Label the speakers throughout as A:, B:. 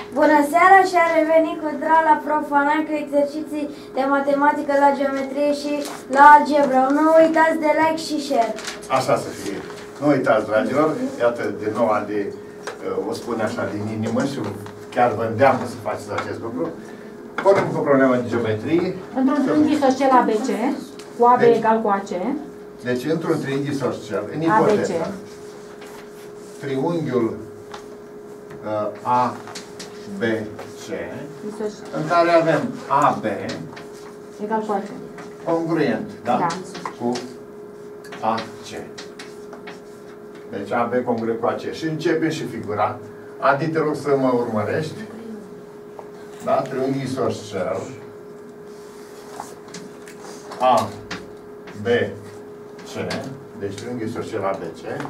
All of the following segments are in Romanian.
A: Bună seara și a revenit cu drag la Prof. Online cu exerciții de matematică la geometrie și la algebră. Nu uitați de like și share.
B: Așa să fie. Nu uitați, dragilor, iată, din nou Adi o spune așa din inimă și chiar vă îndeamnă să faceți acest lucru. Punem cu problemă de geometrie.
C: Într-un triunghi isoscel ABC, cu AB egal cu AC.
B: Deci, într-un triunghi isoscel, în ipoteză, triunghiul ABC, în care avem AB
C: egal cu AC.
B: Congruent, da?
C: Da.
B: Cu AC. Deci AB congruent cu AC. Și începem și figura. Adi, te rog să mă urmărești. Da? Triunghi isoscel. A, B, C. Deci triunghi isoscel ABC.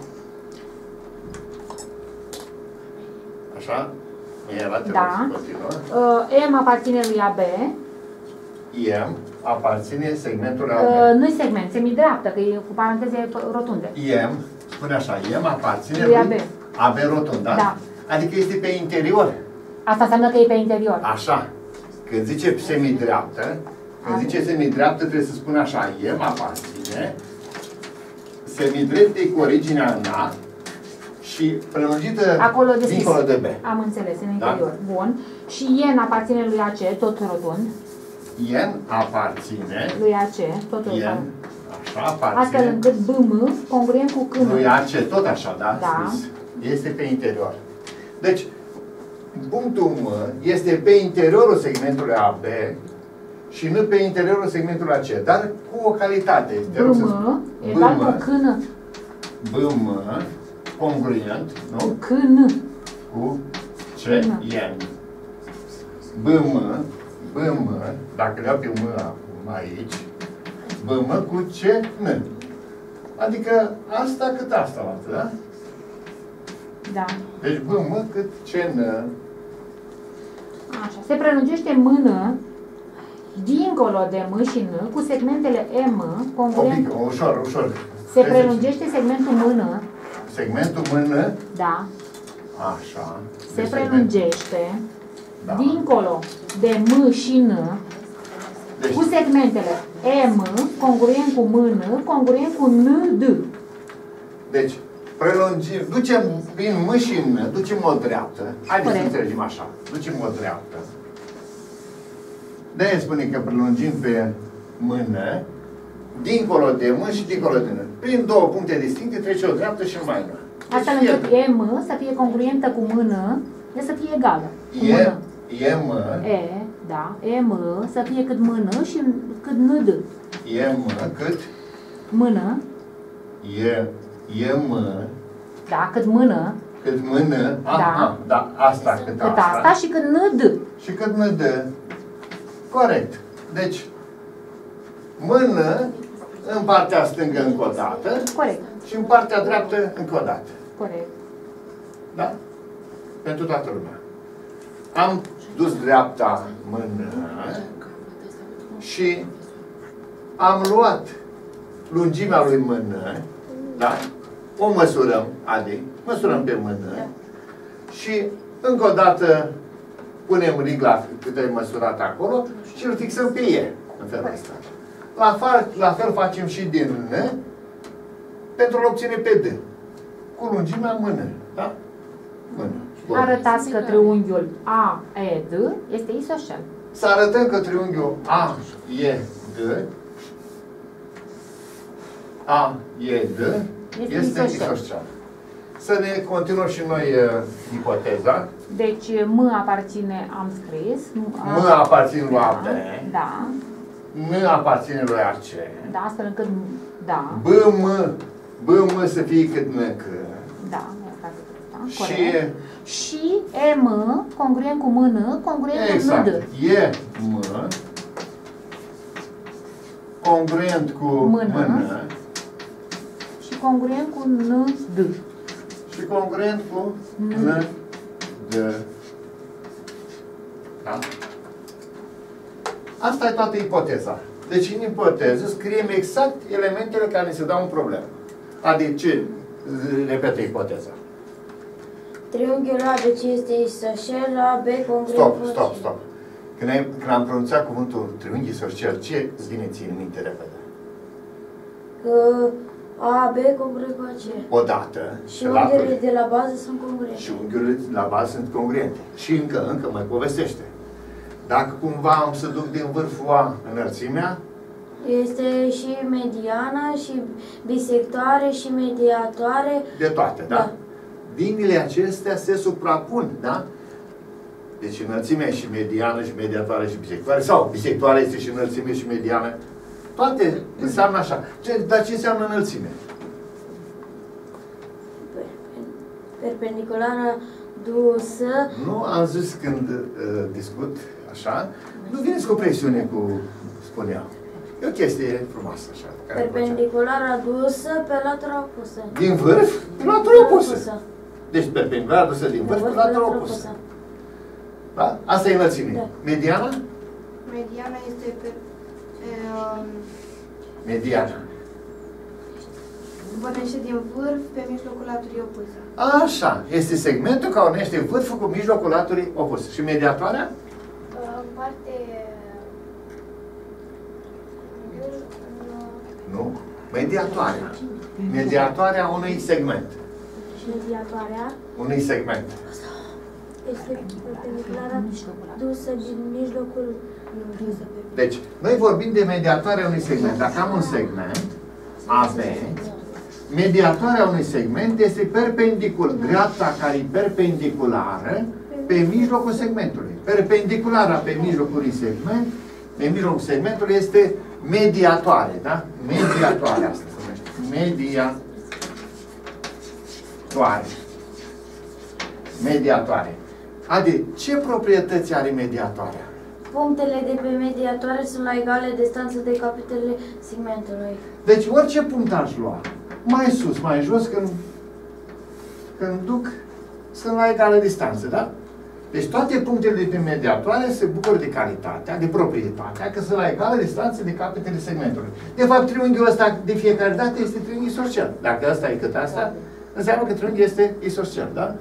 B: Așa? Era, te
C: Da.
B: rog să continuă.
C: M aparține lui AB.
B: M aparține segmentului AB.
C: Nu-i segment, semidreaptă, că e cu paranteze rotunde.
B: M, spune așa, M aparține
C: Lui AB.
B: AB rotund, da?
C: Da.
B: Adică este pe interior.
C: Asta înseamnă că e pe interior.
B: Așa. Când zice semidreaptă, când zice semidreaptă, trebuie să spun așa, M aparține semidreptei cu originea în A și prelungită
C: Acolo deschis.
B: dincolo de B.
C: Am înțeles, în
B: Da?
C: interior. Bun. Și N aparține lui AC, tot rotund.
B: N aparține,
C: Lui AC, tot rotund.
B: N, așa,
C: Astfel
B: aparține
C: încât BM congruent cu CN.
B: lui AC, tot așa, da?
C: Da.
B: Scris. Este pe interior. Deci, punctul M este pe interiorul segmentului AB și nu pe interiorul segmentului AC, dar cu o calitate.
C: BM egal cu CN.
B: BM congruent,
C: Cu
B: nu?
C: CN.
B: Cu CN. BM, dacă le iau pe M acum aici, BM cu CN. Adică asta cât asta, da?
C: Da.
B: Deci BM cât CN.
C: Așa. Se prelungește mână dincolo de M și N cu segmentele M congruent.
B: Ușor, ușor.
C: Se prelungește segmentul mână.
B: Segmentul mână.
C: Da.
B: Așa.
C: Se prelungește
B: Da.
C: dincolo de M și N
B: Deci,
C: cu segmentele M congruent cu mână, congruent cu ND.
B: deci prelungim, ducem prin M și N, ducem o dreaptă. Haideți să
C: Corect.
B: înțelegem așa. Ducem o dreaptă. De-aia spune că prelungim pe mână, dincolo de M și dincolo de N. Prin două puncte distincte trece o dreaptă și numai una.
C: Astfel
B: Deci,
C: încât M să fie congruentă cu mână, e să fie egală cu mână.
B: M,
C: Da. M să fie cât mână și cât ND.
B: M cât
C: Mână,
B: M
C: da, cât mână,
B: cât mână, da, asta cât
C: cât asta și cât ND.
B: și cât ne dă. Corect. Deci, mână în partea stângă încă o dată
C: Corect,
B: și în partea dreaptă încă o dată.
C: corect.
B: Da? Pentru toată lumea. Am dus dreapta mână și am luat lungimea lui mână, da? O măsurăm, Adi, măsurăm pe mână și încă o dată punem rigla cât ai măsurat acolo și îl fixăm pe E, în felul ăsta. La fel facem și din N pentru a obține pe D. Cu lungimea mână, da? Mână.
C: Arătați că triunghiul AED este isoscel.
B: Să arătăm că triunghiul AED este isoscel. Să ne continuăm și noi ipoteza.
C: Deci M aparține, am scris.
B: M aparține lui AB.
C: Da.
B: N aparține lui AC.
C: Da, astfel încât, da.
B: BM să fie cât NC.
C: Da, asta,
B: Și
C: corect. Și M congruent cu mână, congruent
B: exact.
C: cu ND.
B: M congruent cu mână
C: Și congruent cu ND.
B: și congruent cu ND. Da? Asta e toată ipoteza. Deci în ipoteză scriem exact elementele care se dau în problemă. Adică ce? Repetă ipoteza.
A: Triunghiul ABC este isoscel, AB congruent cu AC.
B: Stop. Când am pronunțat cuvântul triunghi isoscel, ce îți vine ție în minte repede?
A: Că AB congruent cu AC.
B: Odată.
A: Și unghiurile de la bază sunt congruente.
B: Și unghiurile la bază sunt congruente. Și încă mai povestește. Dacă cumva am să duc din vârful A înălțimea,
A: este și mediană, și bisectoare, și mediatoare.
B: de toate, da? Liniile acestea se suprapun, da? Deci înălțimea și mediană și mediatoare și bisectoare, sau bisectoare este și înălțime și mediană. Toate înseamnă așa. Dar ce înseamnă înălțime?
A: Perpendiculară dusă.
B: Nu am zis când discut așa, nu veniți cu presiune cu spuneam. E o chestie frumoasă așa.
A: Perpendiculară dusă pe latura opusă.
B: Din vârf, pe latura opusă. Deci perpendiculară dusă din vârf, pe latura opusă. Da? Asta e înălțimea.
A: Da.
B: Mediana?
D: Mediana este
B: Mediana.
D: pornește din vârf pe mijlocul laturii opuse.
B: Așa. Este segmentul care unește vârful cu mijlocul laturii opuse. Și mediatoarea?
D: Parte...
B: Nu. Mediatoarea. Mediatoarea unui segment.
A: Și mediatoarea
B: Unui segment.
A: este perpendiculară dusă din mijlocul.
B: Deci, noi vorbim de mediatoarea unui segment. Dacă am un segment, AB, mediatoarea unui segment este perpendicular, dreapta care e perpendiculară pe mijlocul segmentului. Perpendiculara pe mijlocul unui segment, pe mijlocul segmentului este mediatoare, da? Mediatoare asta se numește. Mediatoare. Mediatoare. Adi, ce proprietăți are mediatoarea?
A: Punctele de pe mediatoare sunt la egale distanță de capitele segmentului.
B: Deci orice punct aș lua, mai sus, mai jos, când duc, sunt la egală distanță, da? Deci toate punctele de pe mediatoare se bucură de calitatea, de proprietatea, că sunt la egală distanță de capitele segmentului. De fapt, triunghiul ăsta de fiecare dată este triunghi isoscel. Dacă ăsta e cât asta, înseamnă că triunghiul este isoscel, da?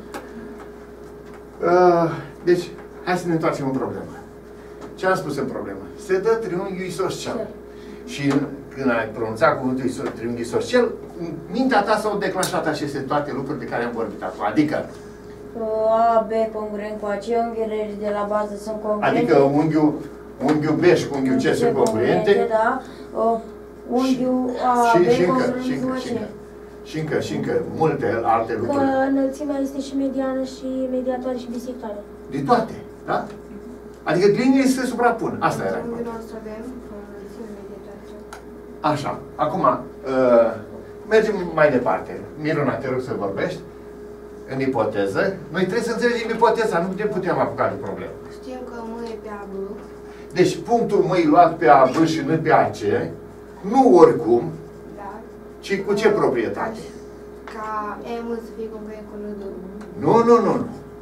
B: Deci, hai să ne întoarcem în problemă. Ce am spus în problemă? Se dă triunghiul isoscel. Și când ai pronunțat cuvântul triunghi isoscel, în mintea ta s-au declanșat aceste toate lucruri de care am vorbit acum. Adică
A: AB congruent cu AC, unghiurile de la bază sunt congruente.
B: Adică unghiul B și unghiul C sunt congruente.
A: Da. Unghiul AB congruent cu AC.
B: Și încă multe alte
E: Că
B: lucruri.
E: înălțimea este și mediană și mediatoare și bisectoare.
B: De toate, da? Adică liniile se suprapun. Asta era.
D: Triunghiul nostru avem înălțime mediatoare.
B: Așa. Acum, mergem mai departe. Miruna, te rog să vorbești. În ipoteză. Noi trebuie să înțelegem ipoteza, nu putem apuca de problemă.
D: Știm că M e pe AB.
B: Deci punctul mâi luat pe AB și nu pe AC, nu oricum,
D: Da.
B: ci cu ce proprietate?
D: Ca M să fie congruent cu ND.
B: Nu.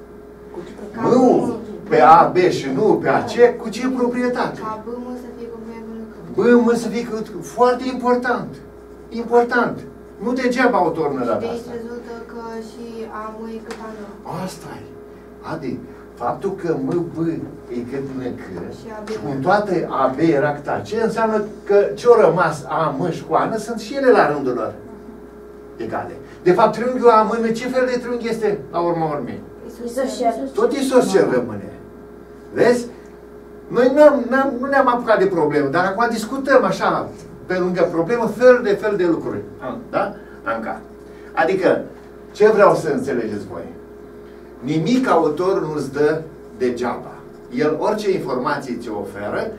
B: Nu pe AB și nu pe AC, cu ce proprietate?
D: Ca BM să fie congruent cu NC.
B: Bă, să fie foarte important. Important. Nu degeaba autorul ne-a dat
D: De aici
B: asta.
D: rezultă că și AM e cât AM.
B: Asta e. Adi, faptul că MB e cât NC
D: Și AB.
B: și cum toate AB era cât AC, înseamnă că ce-au rămas AM și cu AN sunt și ele la rândul lor egale. De fapt, triunghiul AMN, ce fel de triunghi este la urma urmei?
A: Isoscel.
B: Tot isoscel rămâne. Vezi? Noi nu ne-am apucat de problemă, dar acum discutăm așa, pe lângă problemă, fel de lucruri. Da? Anca. Adică, ce vreau să înțelegeți voi? Nimic autorul nu-ți dă degeaba. El, orice informație ți oferă,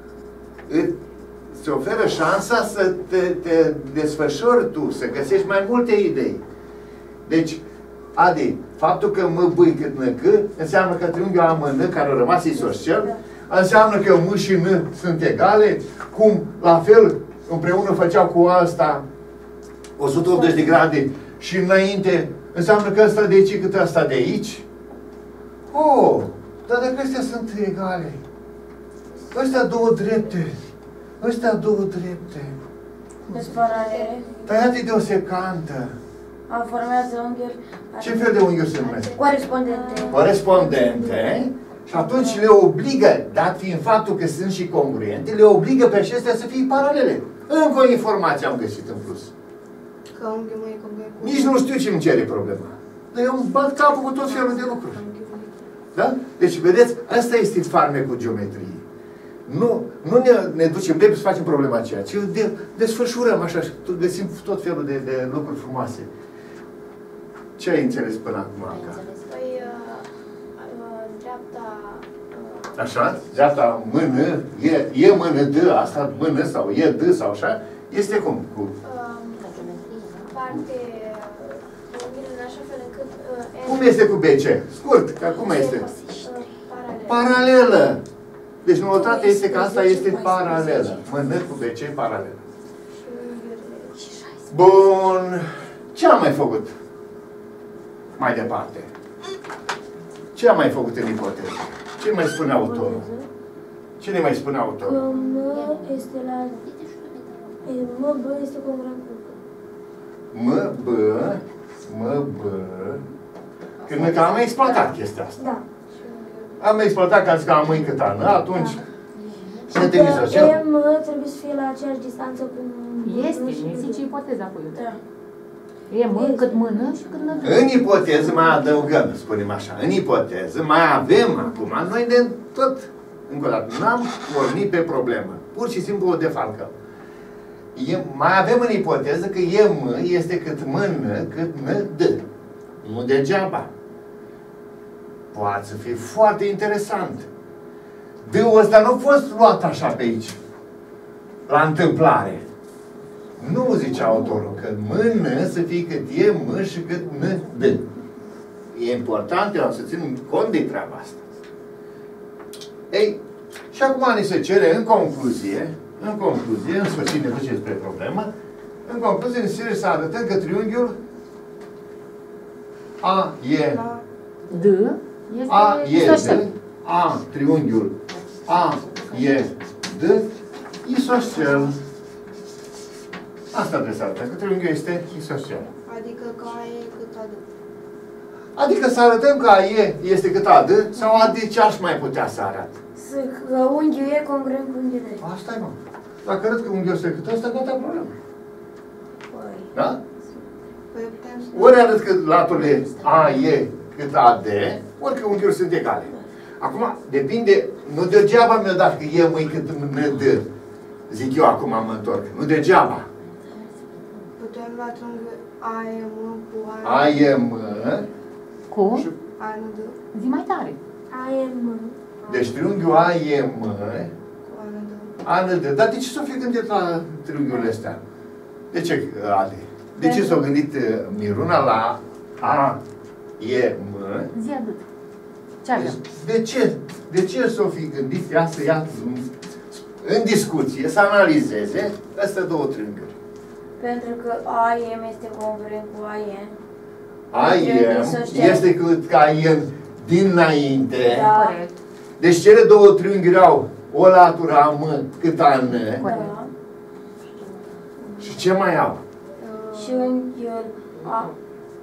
B: îți oferă șansa să te desfășori tu, să găsești mai multe idei. Deci, Adi, faptul că M, B cât N, C, înseamnă că triunghiul AMN, care a rămas isoscel, înseamnă că M și N sunt egale, cum, la fel, împreună făceau cu asta 180 de grade și înainte, înseamnă că ăsta de aici cât ăsta de aici. Oh, dar dacă astea sunt egale, ăstea două drepte,
A: Desparare.
B: tăiate de o secantă,
A: formează unghiuri.
B: Ce fel de unghiuri se numesc?
A: Corespondente.
B: Corespondente. Și atunci le obligă, dat fiind faptul că sunt și congruente, le obligă pe acestea să fie paralele. Încă o informație am găsit în plus.
D: Că unghiul meu e congruent cu
B: Nici nu știu ce îmi cere problema. Dar eu îmi bat capul cu tot felul de lucruri. Da? Deci, vedeți, asta este farmecul geometriei. Nu ne ducem repede să facem problema aceea, ci desfășurăm așa și găsim tot felul de lucruri frumoase. Ce ai înțeles până acum, Anca?
F: Păi, dreapta...
B: Așa? Dreapta mână, e mână D, asta mână sau e D sau așa, este cum? Cu...
F: parte în așa fel încât...
B: Cum este cu BC? Scurt, că cum este?
F: Paralel.
B: Paralelă! Deci noutatea este că asta este paralelă. Mână cu BC paralelă. Bun. Ce am mai făcut? Mai departe. Ce am mai făcut în ipoteză? Ce mai spune autorul? Ce ne mai spune autorul?
E: Că M este la... M, B este congruent cu
B: M, B. Când că am exploatat chestia asta.
E: Da.
B: Am exploatat că am zis că am mâini cât ană, atunci...
E: Și că M trebuie să fie la aceeași distanță cu...
C: Este, ne zice ipoteza cu eu.
E: Da.
C: E mână cât mână și cât nădă.
B: În ipoteză mai adăugăm, spunem așa, în ipoteză mai avem acum, noi de tot, încă o dată, n-am pornit pe problemă, pur și simplu o defalcăm. Mai avem în ipoteză că M este cât mână, cât nădă. Nu degeaba. Poate să fie foarte interesant. D-ul ăsta nu a fost luat așa pe aici, la întâmplare. Nu zice autorul că mână să fie cât e mă și cât nă d. E important, eu am să țin cont de treaba asta. Ei, și acum ni se cere în concluzie, în sfârșit ne duce spre problemă, în concluzie ne se cere să arătăm că triunghiul A e
C: D este
B: A e
C: isoscel.
B: D, A, triunghiul A e D, isoscel. Asta trebuie să arătăm, că triunghiul este isoscel.
D: Adică că A e cât AD.
B: Adică să arătăm că A e este cât AD, sau AD ce aș mai putea să arăt?
A: Că unghiul e congruent cu unghiul D.
B: Asta e, mă. Dacă arăt că unghiul este cât ăsta, gata problema. Da?
D: Păi putem să...
B: Ori arăt că laturile A e cât AD, ori că unghiuri sunt egale. Acum, depinde, nu degeaba mi-o dat că e mâini cât ND. Zic eu acum mă întorc. Nu degeaba.
D: Putem lua triunghiul AM cu
B: A e M.
C: Cu?
D: AND
C: Zi mai tare.
E: AM.
B: Deci triunghiul A e M.
D: cu AND.
B: AND. Dar de ce s-o fi gândit la triunghiurile astea? De ce AD? De ce s-a gândit Miruna la A e M?
C: Zi atât. Ce avem?
B: De ce s-o fi gândit ea să ia în discuție, să analizeze astea două triunghiuri?
A: Pentru că AM este congruent cu AM.
B: AM este cât ca AM dinainte.
A: Da.
C: Corect.
B: Deci cele două triunghiuri au o latură A M cât A N.
C: Corect.
B: Și ce mai au?
A: Și unghiul A.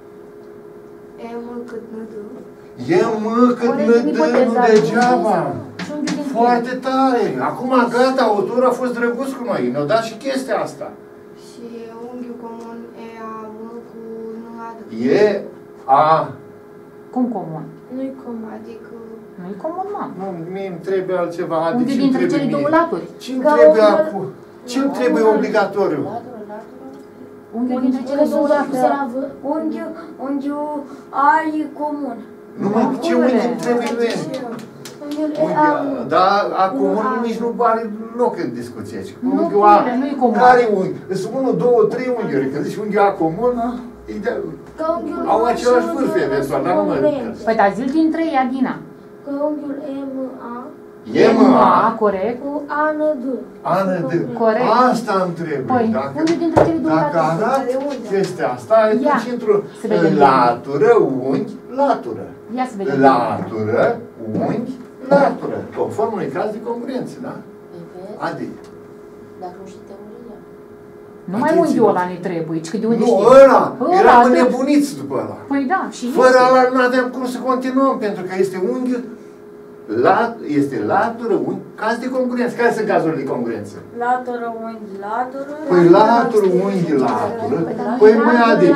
D: M cât ND.
B: E M cât N nu degeaba. Foarte tare. Acum gata, autorul a fost drăguț cu noi. Ne-a dat și chestia asta.
D: Și unghiul comun EAM cu NAD.
B: E A.
C: Cum comun?
E: Nu-i comun.
D: Adică...
C: Nu-i comun, mamă.
B: Nu, mie îmi trebuie altceva.
C: Unde dintre cele două laturi?
B: Ce-mi trebuie acum? Ce-mi trebuie obligatoriu?
C: Unde dintre cele
E: Unde
C: două
E: sunt puse
C: laturi?
E: la V?
A: Unghiul A e comun.
B: Numai ce unghi îmi trebuie lui?
E: Unghiul EAM.
B: Dar acum nici nu are loc în discuție aici.
C: Nu,
B: Unghiul A,
C: nu-i comun.
B: care unghi? Sunt 1, 2, 3 unghiuri. Când zici unghiul A comun,
E: Că unghiul
B: au
E: M
B: același
E: și
B: vârf,
E: unghiul
B: eventual,
E: sunt
B: dar nu mă
E: congruente.
C: Păi dar zi dintre ei, Adina.
E: Că unghiul MA
B: E
C: MA, corect.
E: cu AND.
B: AND.
C: Corect.
B: Asta îmi trebuie.
C: Păi, unde dintre cele două
B: Dacă
C: laturi?
B: arat chestia asta,
C: Ia,
B: atunci intru
C: să vedem.
B: latură, unghi, latură.
C: Ia să vedem.
B: Latură, unghi, latură. Conform unui caz de congruență, da? Adi.
F: Dacă nu știi teoria.
C: Nu mai unghiul ăla ne trebuie, ci că de unde
B: Nu,
C: știi?
B: ăla! Eram înnebuniți după ăla.
C: Păi da, și
B: Fără
C: este.
B: ăla nu aveam cum să continuăm, pentru că este unghiul, este latură, unghi, caz de congruență. Care sunt cazurile de congruență?
A: Latură, unghi, latură.
B: Păi latură, unghi, latură. Păi măi, Adi,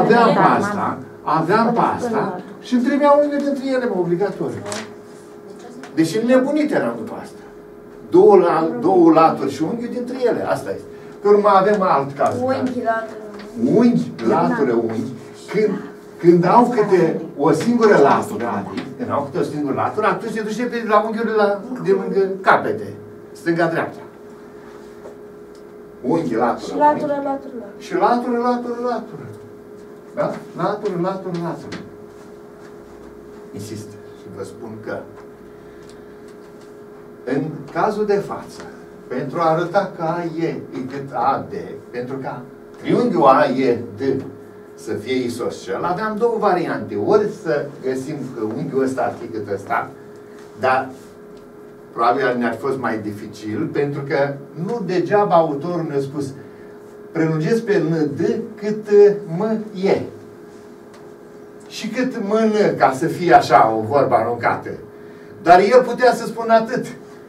B: aveam pasta și îmi trebuia unghiul dintre ele, mă, obligatoriu. Deci înnebunit eram după asta. Două laturi și unghiul dintre ele, asta este. Pe urmă avem alt caz.
A: Unghi, latură.
B: Unghi, latură, unghi. Când au câte o singură latură, Adi, când au câte o singură latură, atunci se duce pe la unghiurile de lângă capete, stânga-dreapta. Unghi, latură,
E: Și latură, latură.
B: și latură, latură, latură. Da? Latură, latură, latură. Insist și vă spun că în cazul de față, pentru a arăta că A e cât AD, pentru ca triunghiul AED să fie isoscel, aveam două variante. Ori să găsim că unghiul ăsta ar fi cât ăsta, dar probabil ne-ar fi fost mai dificil, pentru că nu degeaba autorul ne-a spus prelungesc pe ND cât M e. Și cât mână, ca să fie așa o vorbă aruncată. Dar el putea să spună atât.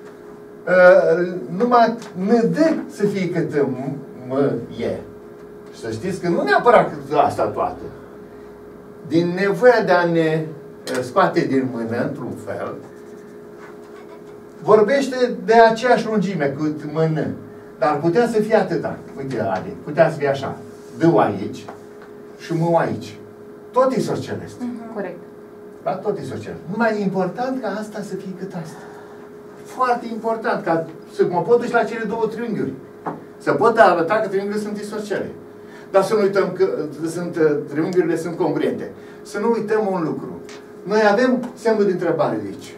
B: Numai ND să fie cât M e. Și să știți că nu neapărat cât asta toată. Din nevoia de a ne scoate din mână, într-un fel, vorbește de aceeași lungime cât mână. Dar putea să fie atâta. Uite, Adi, putea să fie așa. D-ul aici și M-ul aici. Tot isoscel este.
C: Corect.
B: Da? Tot isoscel. Numai e important ca asta să fie cât asta. Foarte important, ca să mă pot duce la cele două triunghiuri. Să pot arăta că triunghiurile sunt isoscele. Dar să nu uităm că triunghiurile sunt congruente. Să nu uităm un lucru. Noi avem semnul de întrebare de aici.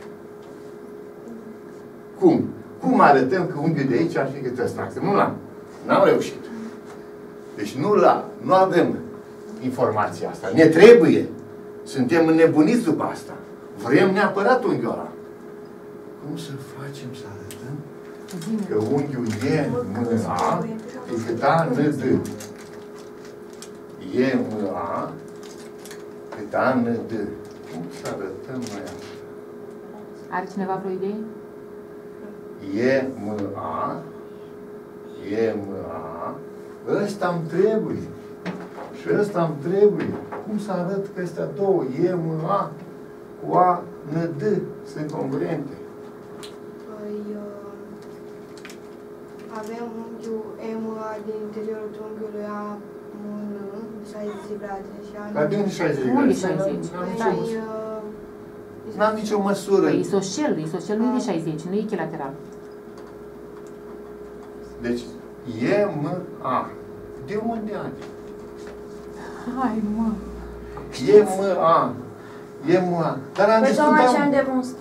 B: Cum? Cum arătăm că unghiul de aici ar fi cât ăsta? Nu l-am. N-am reușit. Deci nu avem informația asta. Ne trebuie. Suntem înnebuniți după asta. Vrem neapărat unghiul ăla. Cum să facem să arătăm că unghiul e M-A e cât A-N-D? E M-A cât A-N-D. Cum să arătăm noi asta?
C: Are cineva vreo idee?
B: E M-A, e M-A, ăsta îmi trebuie. Și ăsta îmi trebuie. Cum să arăt că astea două, E M-A cu A-N-D, sunt congruente?
D: Păi, avem unghiul MA din interiorul triunghiului A-N, 60 grade și A-N.
B: Dar din 60 de
C: Unde
B: grade?
C: 60?
B: N-am nicio măsură.
C: Păi isoscel nu e de 60, nu e echilateral.
B: Deci, E M-A. De unde are?
C: Hai, mă.
B: E M-A. E M-A. Dar am
A: Păi tocmai ce am
B: discutat...
A: demonstrat.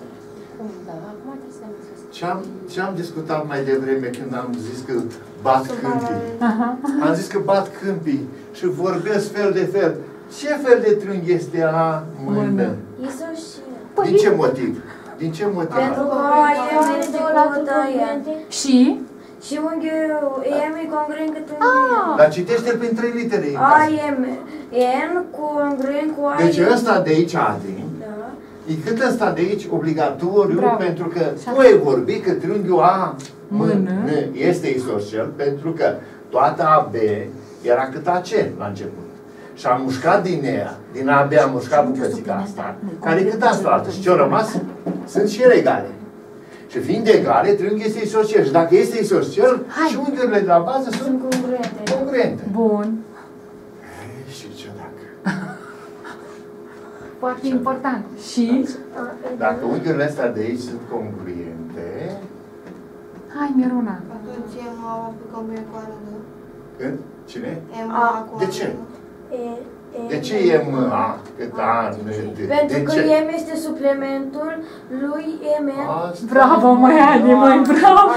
B: Ce am discutat mai devreme când am zis că bat câmpii? Am zis că bat câmpii și vorbesc fel de fel. Ce fel de triunghi este A mână?
A: Isoscel.
B: Din ce motiv? Din ce motiv?
A: Pentru că AM este cu AM.
C: Și?
A: Și unghiul AM e congruent cât unghiul.
B: Dar citește-l prin 3 litere.
A: AM. N congruent cu AM.
B: Deci ăsta de aici, Adi,
A: Da.
B: e cât ăsta de aici obligatoriu,
C: Bravo.
B: pentru că tu ai vorbit că triunghiul A
C: Mână
B: este isoscel, pentru că toată AB era cât AC la început. Și am mușcat din ea, din AB am mușcat bucățica asta, care e cât asta altă. Și ce-au rămas? Sunt și ele egale. Și fiind egale, triunghiul este isoscel. Și dacă este isoscel, și unghiurile de la bază sunt congruente.
C: Bun.
B: Și ce dacă?
C: Foarte important. Și?
B: Dacă unghiurile astea de aici sunt congruente,
C: Hai, Miruna.
D: Atunci MA pe congruent cu A-N.
B: când? Cine?
D: MA cu
B: De ce?
D: A-N.
B: De ce e M-A cât A-N-D?
A: Pentru
B: De
A: că
B: ce?
A: M este suplimentul lui MN.
B: Asta-
C: Bravo, măi, Adi, măi, bravo.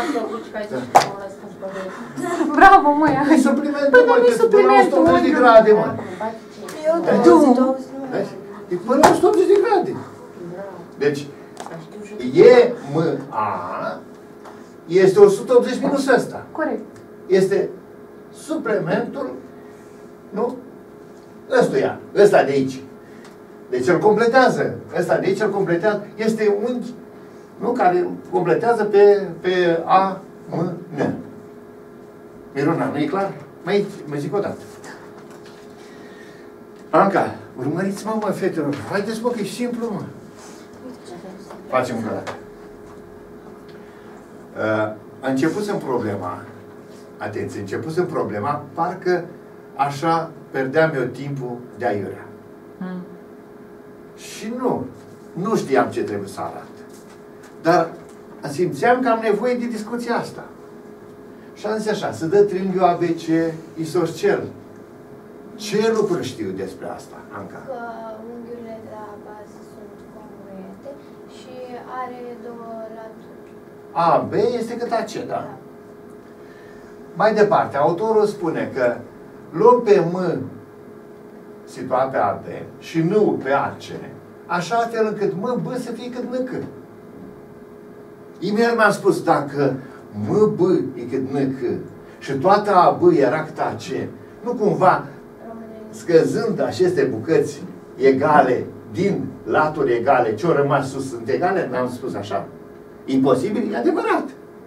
C: Bravo, măi,
B: E
C: Adi.
B: suplimentul,
C: Păi, dar
B: mă,
C: nu-i
B: că până la
C: suplimentul,
B: 180 de
C: unghiul.
B: grade, mă.
D: Eu
C: Tu.
D: 20
B: Vezi? E până la 180 de grade. Deci, E M-A este 180 minus ăsta.
C: Corect.
B: Este suplementul, nu? Ăsta de aici. Deci îl completează. Ăsta de aici îl completează. Este unghi, nu? Care completează pe A, M, N. Miruna, nu e clar? Mă zic o dată. Anca, urmăriți-mă, mă, fetelor. Haideți, mă, că e simplu, mă. Facem încă o dată. Începusem problema, atenție, începusem problema, parcă așa perdeam eu timpul de aiurea. Și nu știam ce trebuie să arăt. Dar simțeam că am nevoie de discuția asta. Și am zis așa, să dă triunghiul ABC isoscel. Ce lucruri știu despre asta, Anca?
F: Că unghiurile de la bază sunt congruente și are două laturi.
B: AB este cât AC, da? Mai departe, autorul spune că luăm pe M situat pe AB și N pe AC, așa fel încât M, B să fie cât N, C. Imediat mi-am spus, dacă M, B e cât N, C și toată AB era cât AC, nu cumva, scăzând aceste bucăți egale, din laturi egale, ce-au rămas sus sunt egale, mi-am spus așa. Imposibil? E adevărat.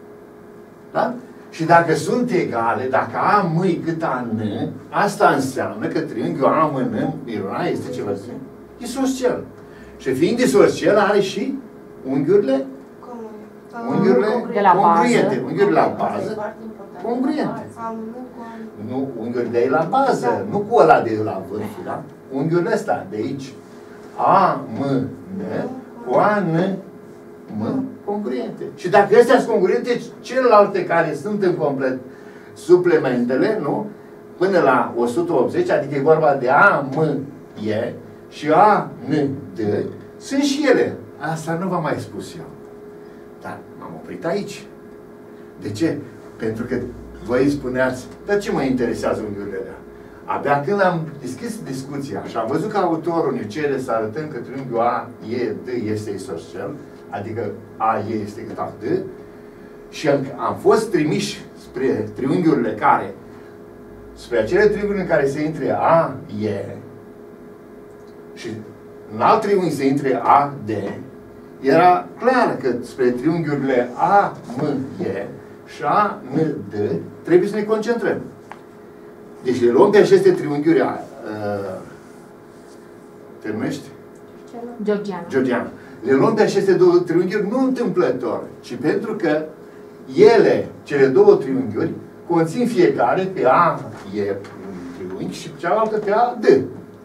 B: Da? Și dacă sunt egale, dacă AM e cât AN, asta înseamnă că triunghiul AM-N, Miruna, este ce vă spun? Isoscel. Și fiind isoscel, are și unghiurile
C: de la
B: congruente.
C: bază.
B: Unghiurile la bază congruente. Nu, unghiul de aici la bază, nu cu ăla de la vârf, da? Unghiul ăsta de aici, AM-N, cu AN, M, congruente. Și dacă astea sunt congruente, celelalte care sunt în complet suplementele, nu? Până la 180, adică e vorba de A, M, E și A, N, D, sunt și ele. Asta nu v-am mai spus eu. Dar m-am oprit aici. De ce? Pentru că voi spuneați, dar ce mă interesează unghiurile alea? Abia când am deschis discuția și am văzut că autorul ne cere să arătăm că triunghiul A, E, D este isoscel, adică A, E este cât A, D, și am fost trimiși spre triunghiurile care, spre acele triunghiuri în care se intre A, E, și în alt triunghi se intre A, D, era clar că spre triunghiurile A, M, E și A, N, D trebuie să ne concentrăm. Deci le luăm pe aceste triunghiuri, te numești? Georgiana. Le luăm pe aceste două triunghiuri nu întâmplător, ci pentru că ele, cele două triunghiuri, conțin fiecare pe A, E triunghi și cealaltă pe A, D.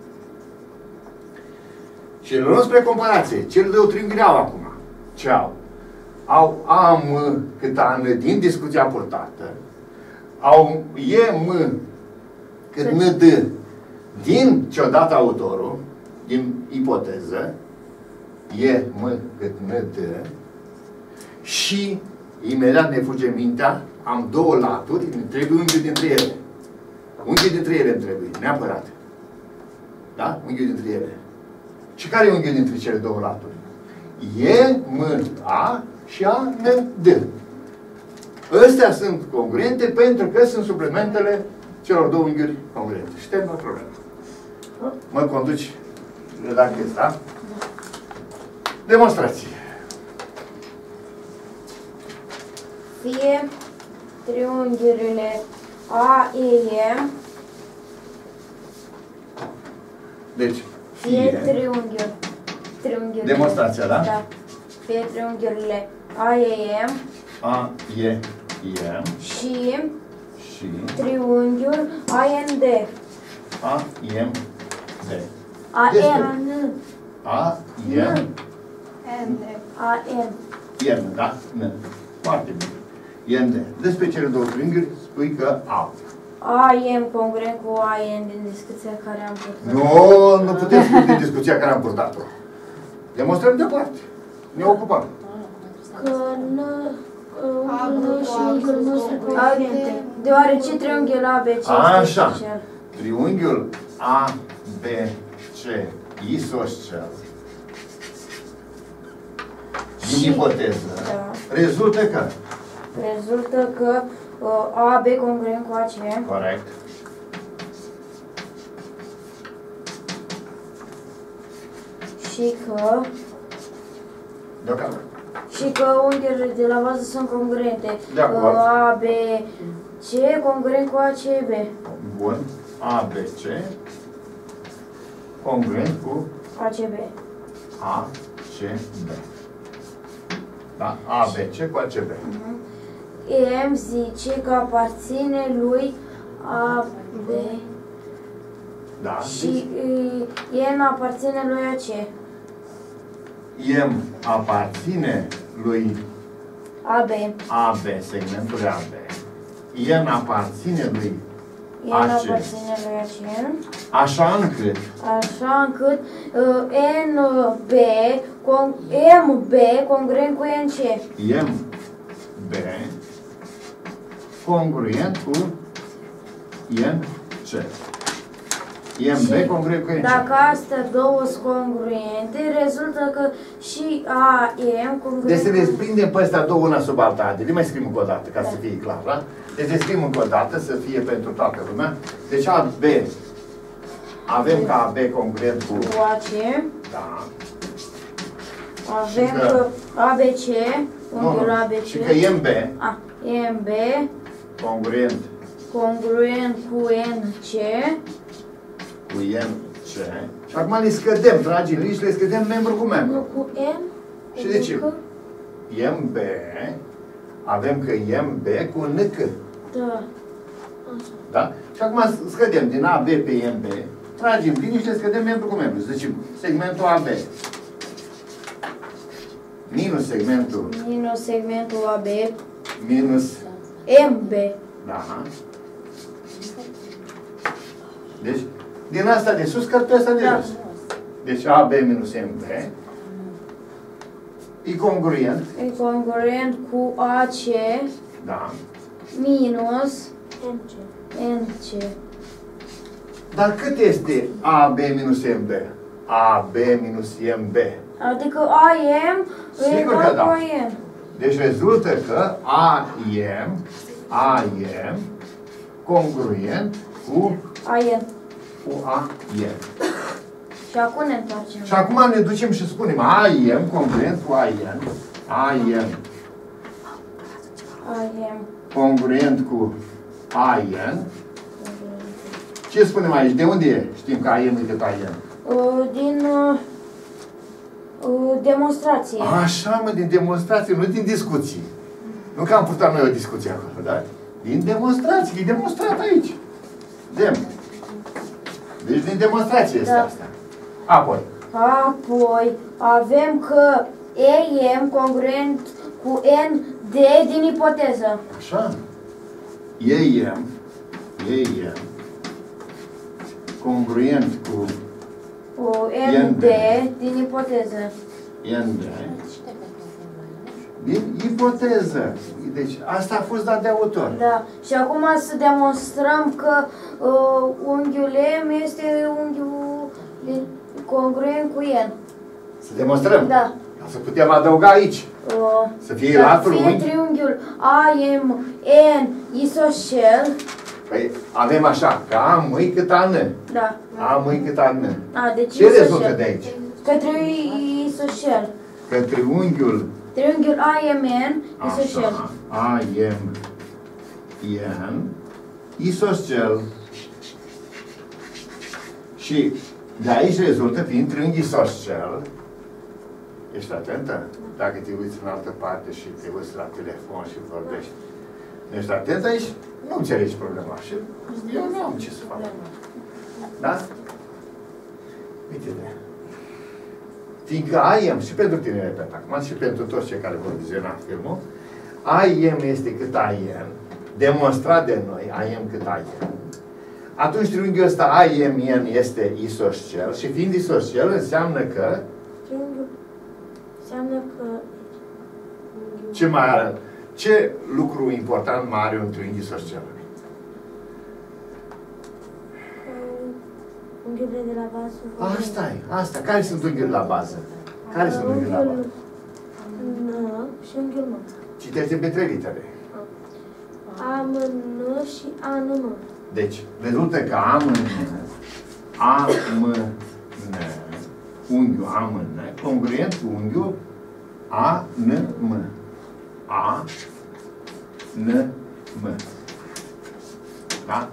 B: Și le luăm spre comparație. Cele două triunghiuri au acum. Ce au? Au AM cât AN din discuția purtată. Au EM cât ND din ce-o dat autorul, din ipoteză, EM cât ND, și imediat ne fuge mintea, am două laturi, îmi trebuie unghiul dintre ele. Unghiul dintre ele îmi trebuie, neapărat. Da? Unghiul dintre ele. Și care e unghiul dintre cele două laturi? E, M, A și A, N, D. Astea sunt congruente pentru că sunt suplementele celor două unghiuri congruente. Și termină problema. Mă conduci redactez, da? Demonstrație.
A: Fie triunghiurile AEM,
B: Deci,
A: fie triunghiurile.
B: Demonstrația, da?
A: Da. Fie triunghiurile AEM
B: A, E, M
A: și
B: și
A: triunghiul AND.
B: A, M, D.
A: AN.
B: A, M,
A: AN.
B: M, da? N. Foarte bine. N, D. Despre cele două triunghiuri spui că au.
A: AM congruent cu AN din discuția care am purtat.
B: Nu putem spune din discuția care am purtat-o. Demonstrăm departe. Ne ocupăm.
E: Că unghiul și unghiul nu sunt congruente.
A: Deoarece triunghiul ABC
B: Așa.
A: este isoscel.
B: Triunghiul A, B, C, isoscel. Din
A: Și-
B: ipoteză,
A: da.
B: rezultă că
A: Rezultă că AB congruent cu AC.
B: Corect.
A: Și că...
B: Deocamdată.
A: Și că unghiurile de la bază sunt congruente.
B: De acord.
A: AB, C congruent cu ACB.
B: Bun. ABC congruent cu
A: ACB.
B: ACB. Da? ABC cu ACB.
A: EM zice că aparține lui AB
B: Da?
A: și N aparține lui AC.
B: M aparține lui
A: AB.
B: AB, segmentul AB. N aparține lui
A: N
B: AC.
A: aparține lui AC.
B: Așa încât
A: Așa încât MB congruent cu NC.
B: MB congruent cu NC. MB congruent cu NC.
A: Dacă astea două sunt congruente, rezultă că și AM congruent.
B: Deci să le prindem pe astea două una sub alta. Le mai scriem încă o dată, ca să fie clar, da? Deci le scriem încă o dată, să fie pentru toată lumea. Deci AB, avem ca AB congruent cu...
A: Cu AC.
B: Da.
A: Avem
B: Și că-
A: că ABC, unghiul ABC.
B: Și că MB
A: MB
B: congruent
A: congruent cu NC.
B: cu NC. Și acum le scădem, dragii mei, și le scădem membru cu membru.
E: Nu cu M?
B: Și de ce? MB, avem că MB cu NC.
A: Da.
B: Da? Și acum scădem din AB pe MB, tragem linii și le scădem membru cu membru. Să zicem, segmentul AB minus segmentul
A: Minus segmentul AB.
B: minus,
A: MB.
B: da. Deci, din asta de sus, scăd pe asta de
A: Da.
B: jos. Deci AB minus MB e congruent,
A: E congruent cu AC
B: da.
A: minus
E: NC.
A: NC.
B: Dar cât este AB minus MB? AB minus MB.
A: Adică AM e
B: Sigur
A: egal
B: că da.
A: cu AM.
B: Deci rezultă că AM congruent cu
A: AM.
B: AM.
A: Și acum ne întoarcem.
B: Și acum ne ducem și spunem AM congruent cu AM. AM
A: AM.
B: congruent cu AM. Ce spunem aici? De unde e? Știm că AM e de pe AM.
A: Din demonstrație.
B: Așa, mă, din demonstrație, nu din discuții. Nu că am purtat noi o discuție acolo, da? Din demonstrație, e demonstrat aici. Deci din demonstrație este
A: Da.
B: asta. Apoi,
A: Apoi avem că AM congruent cu ND din ipoteză.
B: așa, AM congruent cu
A: ND din ipoteză.
B: ND din ipoteză. Deci asta a fost dat de autor.
A: Da. Și acum să demonstrăm că unghiul M este unghiul congruent cu N.
B: Să demonstrăm.
A: Da.
B: Să putem adăuga aici. Să fie latul
A: fie
B: unghi.
A: triunghiul AM, N, isoscel.
B: Păi avem așa, că A mâi cât A N.
A: Da.
B: A mâi cât A N.
A: A, deci
B: Ce rezultă
A: isoscel.
B: de aici?
A: Că isoscel.
B: Că triunghiul
A: Triunghiul AMN, isoscel.
B: așa, AM, isoscel. Și de aici rezultă, fiind triunghi isoscel, ești atentă? Dacă te uiți în altă parte și te uiți la telefon și vorbești, nu ești atent aici, nu înțelegi problema. Și eu nu am ce să fac. Da? Uite-te. Fiindcă AM, și pentru tine, repet acum, și pentru toți cei care vor viziona filmul, AM este cât AM, demonstrat de noi, AM cât AM. Atunci triunghiul ăsta AMN este isoscel și fiind isoscel înseamnă că
E: Triunghiul înseamnă că
B: ce mai are? Ce lucru important mai are un triunghi isoscel?
E: unghiurile de la bază.
B: Asta. Care sunt unghiurile la bază? Care sunt unghiurile la bază?
E: N și unghiul M.
B: Citește pe 3 litere.
A: A, M, N și A, N, M.
B: Deci, rezultă că A, M, N, A, M, N, unghiul A, M, N, congruent cu unghiul A, N, M. A, N, M. Da?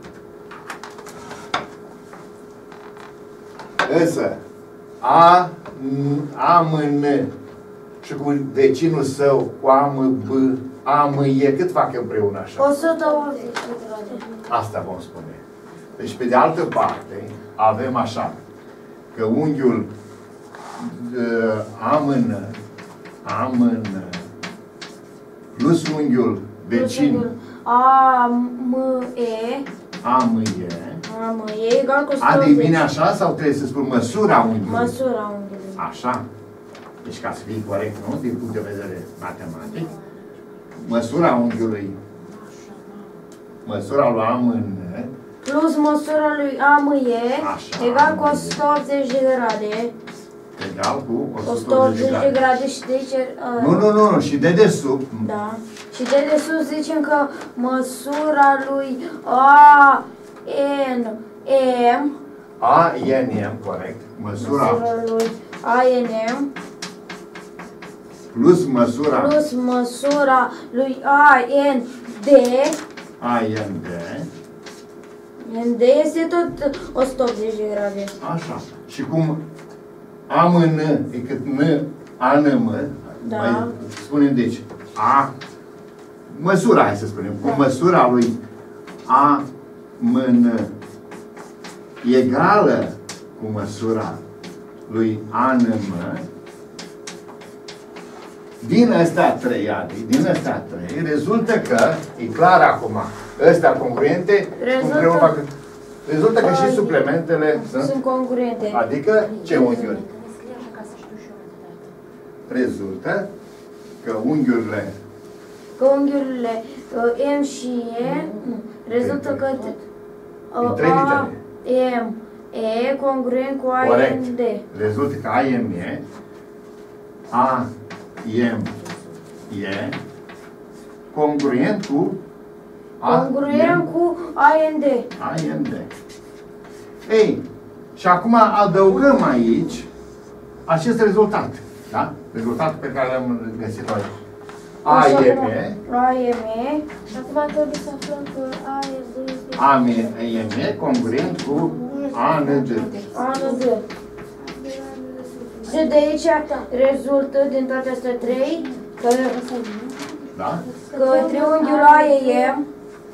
B: Însă, A, M, N și cu vecinul său, cu A, M, B, A, M, E, cât fac împreună așa?
A: 180 de grade.
B: Asta vom spune. Deci, pe de altă parte, avem așa, că unghiul A, M, N, plus unghiul vecin
A: A, M, E.
B: A, M, E,
A: A, M, E egal cu 180.
B: adică bine așa sau trebuie să spun măsura unghiului?
A: Măsura unghiului.
B: Așa. Deci ca să fie corect, nu? Din punct de vedere matematic, măsura unghiului, măsura lui A, M, N,
A: Plus măsura lui A, M, E
B: Așa,
A: egal cu
B: A, M, E.
A: 180 de grade.
B: egal cu
A: 180 de grade și de aici...
B: Nu, și de desubt.
A: Da. Și de desus zicem că măsura lui A, N, M,
B: A, N, M, corect. Măsura
A: lui A, N, M,
B: plus măsura
A: plus măsura lui A, N, D.
B: A, N, D.
A: N, D este tot 180 de grade.
B: Așa. Și cum A, M, N, e cât N, A, N, M,
A: Da.
B: mai spunem deci, A, măsura, hai să spunem, cu măsura lui A, M, N, egală cu măsura lui A, N, M, din ăstea trei, Adi, din ăstea trei, rezultă că, e clar acum, ăstea congruente, rezultă că și suplementele
A: Sunt congruente.
B: adică ce unghiuri? Rezultă că unghiurile
A: Că unghiurile M și E rezultă că
B: Din trei
A: A,
B: litere.
A: M, E congruent cu A,
B: Corect.
A: N, D.
B: Rezultă că A, M, E, A, M, E, congruent cu A,
A: Congruent
B: M,
A: cu A, N, D.
B: A, M, D. Ei, și acum adăugăm aici acest rezultat. Da? Rezultatul pe care l-am găsit noi. A, M, E,
A: A, M, E.
E: Și acum trebuie să aflăm că A, D este...
B: A, M, E, congruent cu A, N, D.
A: A, N, D. Și de aici rezultă din toate astea trei că
B: Da?
A: triunghiul A, E, M.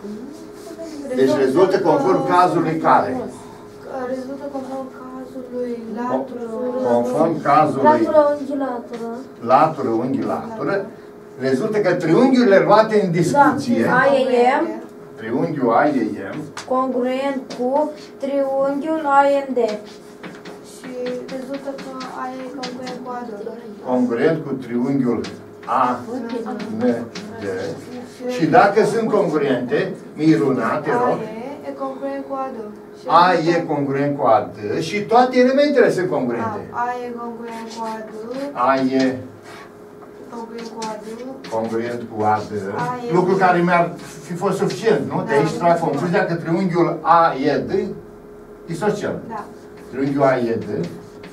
B: Deci rezultă conform cazului care?
D: Rezultă conform cazului latură.
B: Conform cazului
E: Latură, unghi, latură.
B: latură, unghi, latură, rezultă că triunghiurile luate în discuție,
A: A, E, M.
B: triunghiul A, E, M,
A: Congruent cu triunghiul A, N, D.
D: Și rezultă că A e congruent cu A,
B: congruent cu triunghiul A, N, D. Și dacă sunt congruente, Miruna, te rog,
D: e congruent cu A,
B: A e congruent cu A, D și toate elementele sunt congruente.
D: A e congruent cu A,
B: A e
D: congruent cu A,
B: congruent cu A, D, lucru care mi-ar fi fost suficient, nu? De aici trag concluzia că triunghiul A, E, D isoscel.
D: Da.
B: Triunghiul A, E, D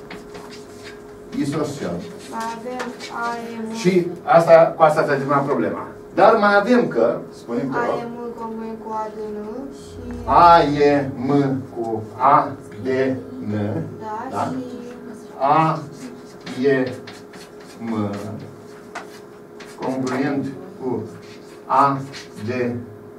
B: isoscel.
D: Mai avem A, E, M.
B: Și asta, cu asta s-a terminat problema. Dar mai avem că, spunem că
D: A e M congruent cu A, D, N și...
B: A, E, M cu A, D, N,
D: Da, și...
B: A, E, M congruent cu A, D,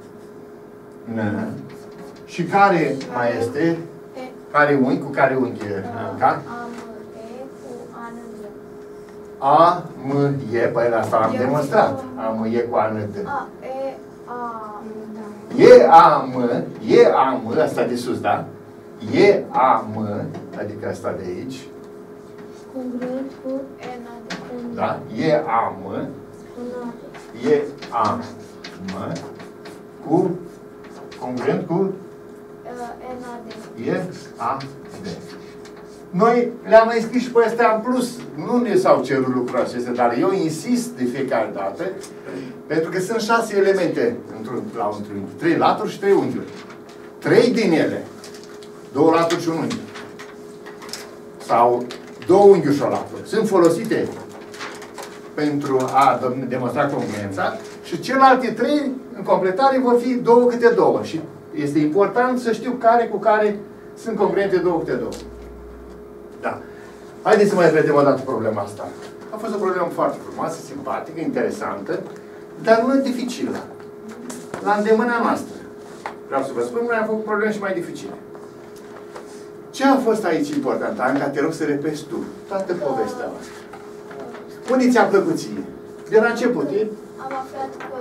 B: N și care mai este? Care unghi? Cu care unghi? Ca?
F: Am E cu A, N, D.
B: A, M, E, păi asta l-am demonstrat. A, M, E cu A, N, D.
F: A, E, A,
B: E, A, M, E, A, M, asta de sus, da? E, A, M, adică asta de aici,
E: Congruent cu
F: E, N, D.
B: da? E, A, M, E, A, M, cu, congruent cu
F: E, N, D.
B: E, A, D. Noi le-am mai scris și pe astea în plus. Nu ne s-au cerut lucrurile acestea, dar eu insist de fiecare dată, pentru că sunt 6 elemente la un triunghi. 3 laturi și 3 unghiuri. 3 din ele, 2 laturi și un unghi. Sau 2 unghiuri și o latură. Sunt folosite pentru a demonstra congruența și celelalte 3 în completare vor fi 2 câte 2. Și este important să știu care cu care sunt congruente 2 câte 2. Da. Haideți să mai vedem o dată problema asta. A fost o problemă foarte frumoasă, simpatică, interesantă, dar nu dificilă. La îndemâna noastră. Vreau să vă spun, noi am făcut probleme și mai dificile. Ce a fost aici important? Anca, te rog să repezi tu toată povestea asta. Unde ți-a plăcut ție? De la început, e?
F: Am aflat că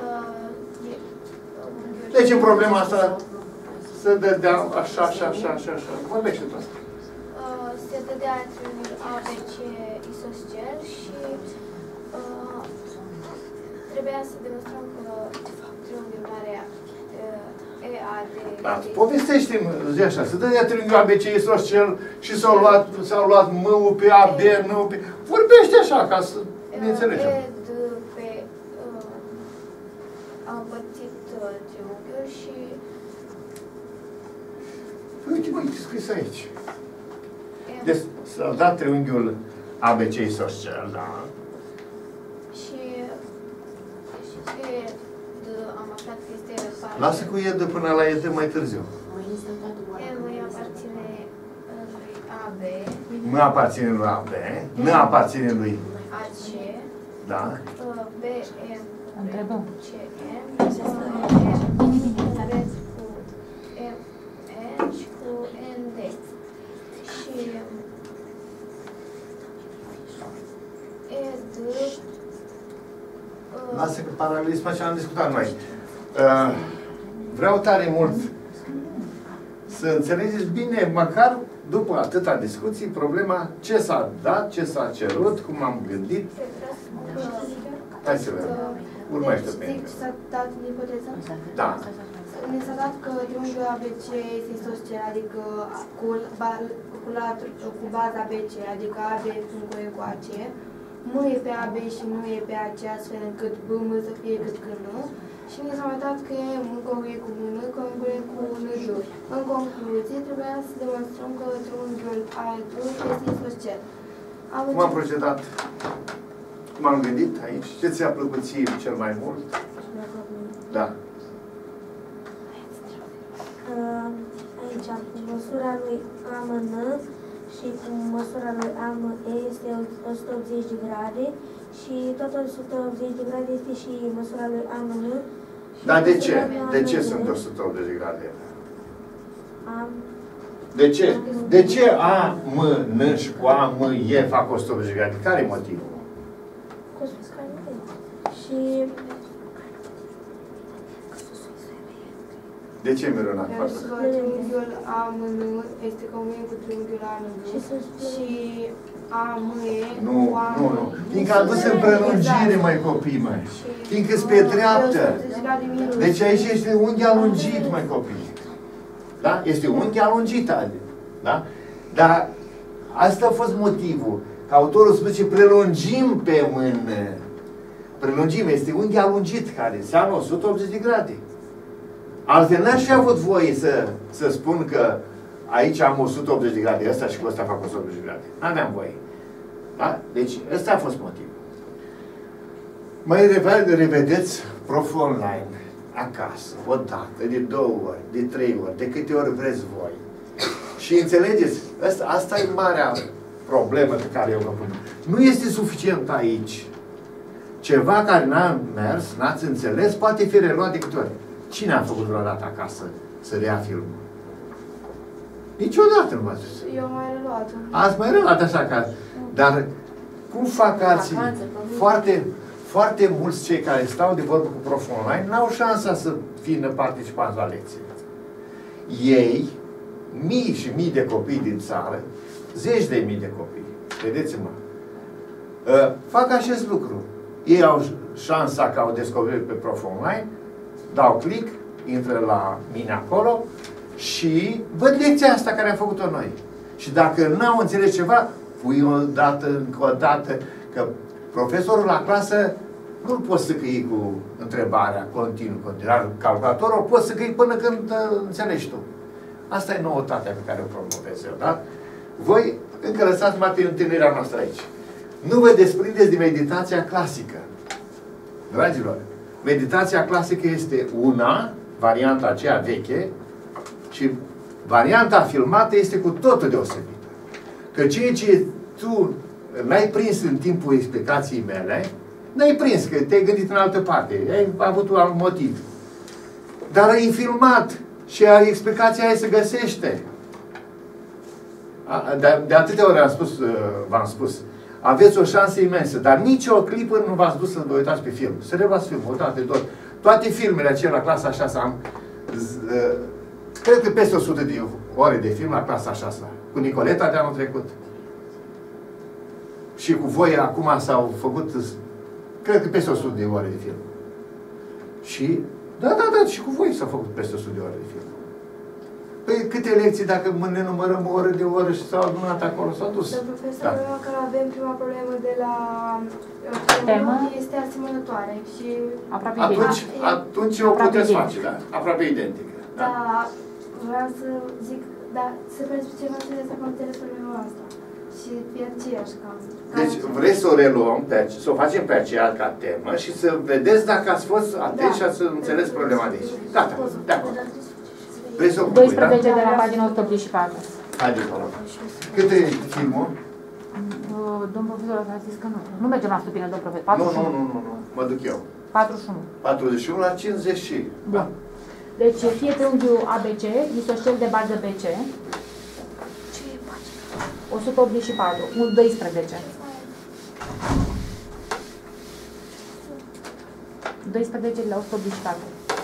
B: Deci în problema asta se dădea așa, așa, așa, așa, așa. Vorbește tu asta.
F: se dădea triunghiul ABC isoscel și trebuia să demonstrăm că triunghiul mare EAD...
B: Da, povestește-mi, zi așa, se dădea triunghiul ABC isoscel și s-au luat M-ul pe AB, N-ul pe... Vorbește așa, ca să ne înțelegem.
F: Am împărțit triunghiul și...
B: Uite, mă, e scris aici. Deci s-a dat triunghiul ABC isoscel, da?
F: Și am aflat că este parte.
B: Lasă cu ED până la ED mai târziu.
F: M aparține lui AB.
B: M aparține lui AB, N aparține lui
F: AC.
B: Da?
F: BM.
C: Întrebăm.
F: CM. Și cu ND. Și ED.
B: Lasă că paralelism așa am discutat noi. Vreau tare mult să înțelegeți bine, măcar după atâta discuții, problema ce s-a dat, ce s-a cerut, cum am gândit. Hai să vedem. Urmește pe
D: Deci, s-a dat în ipoteză?
B: Da.
D: Ne s-a dat că triunghiul ABC este isoscel, adică cu baza BC, adică AB congruent cu AC. M e pe AB și nu e pe AC, astfel încât BM să fie cât că N. Și ne s-a mai dat că e M congruent cu N, congruent cu N2. În concluzie, trebuia să demonstrăm că triunghiul A2 este isoscel.
B: Cum am procedat? Cum am gândit aici? Ce ți-a plăcut ție cel mai mult? Da.
A: Aici, cu măsura lui AMN și cu măsura lui AME este 180 de grade și tot 180 de grade este și măsura lui AMN.
B: Dar de ce? De ce sunt 180 de grade? De ce? De ce AMN și cu AME fac 180 de grade? Care e motivul?
A: Și
B: De ce Miruna fac?
D: Triunghiul AMN este congruent cu triunghiul ANG și AME
B: Nu, nu, nu. Fiindcă a dus în prelungire, mai copii, mai. Fiindcă-s pe dreaptă. Deci aici este unghi alungit, mai copii. Da? Este unghi alungit, da? Dar asta a fost motivul. Că autorul spune prelungim pe mână. Prelungim, este unghi alungit, care înseamnă 180 de grade. Altfel n-aș fi avut voie să spun că aici am 180 de grade, ăsta și cu ăsta fac 180 de grade. N-aveam voie. Da? Deci, ăsta a fost motivul. Mai revedeți Prof Online acasă, o dată, de 2 ori, de 3 ori, de câte ori vreți voi. Și înțelegeți, asta e marea problemă pe care eu vă pun. Nu este suficient aici. Ceva care n-a mers, n-ați înțeles, poate fi reluat de câte ori. Cine a făcut vreodată acasă să rea filmul? Niciodată nu m-ați zis.
D: Eu mai reluat.
B: Ați mai reluat așa ca... Dar cum fac alții? Foarte mulți cei care stau de vorbă cu Prof Online n-au șansa să fie participanți la lecții. Ei, mii și mii de copii din țară, zeci de mii de copii, vedeți-mă, fac acest lucru. Ei au șansa că au descoperit pe Prof Online, dau click, intră la mine acolo și văd lecția asta care am făcut-o noi. Și dacă n-au înțeles ceva, pui o dată, încă o dată, că profesorul la clasă nu-l poți să căi cu întrebarea continuu. Dar calculatorul o poți să căi până când înțelegi tu. Asta e noutatea pe care o promovez eu, da? Voi încă lăsați-mă întâlnirea noastră aici. Nu vă desprindeți de meditația clasică. Dragilor, meditația clasică este una, varianta aceea veche, și varianta filmată este cu totul deosebită. Că ceea ce tu n-ai prins în timpul explicației mele, n-ai prins, că te-ai gândit în altă parte, ai avut un alt motiv. Dar ai filmat și explicația aia se găsește. De atâtea ori v-am spus, aveți o șansă imensă, dar nici o clipă nu v-ați dus să vă uitați pe film. Să reluați filmul, uitați de tot. Toate filmele acelea la clasa 6 am, cred că peste 100 de ore de film la clasa 6. Cu Nicoleta de anul trecut. Și cu voi acum s-au făcut, cred că peste 100 de ore de film. Și, da, și cu voi s-au făcut peste 100 de ore de film. Păi câte lecții, dacă ne numărăm oră de oră și s-au adunat acolo, s-au dus.
D: Dar profesor, că avem prima problemă de la
C: temă
D: este asemănătoare și
B: atunci o puteți face, da? Aproape identică.
D: Da, vreau să zic, da, să faceți ceva să am înțeles problema asta. Și e aceeași cam.
B: Deci vreți să o reluăm, să o facem pe aceea ca temă și să vedeți dacă ați fost atenți și ați înțeles problema de aici. Gata, de acord. Vrei să o pui,
C: 12 de la pagina 184.
B: Haideți, vă rog. Cât e filmul?
C: Domn profesor a zis că nu. Nu mergem la stupină, domn profesor. 41.
B: Nu. Mă duc eu.
C: 41.
B: 41 la 50 și...
C: Bun. Deci fie triunghiul ABC, isoscel de bază BC. 184. 12. 12 la 184.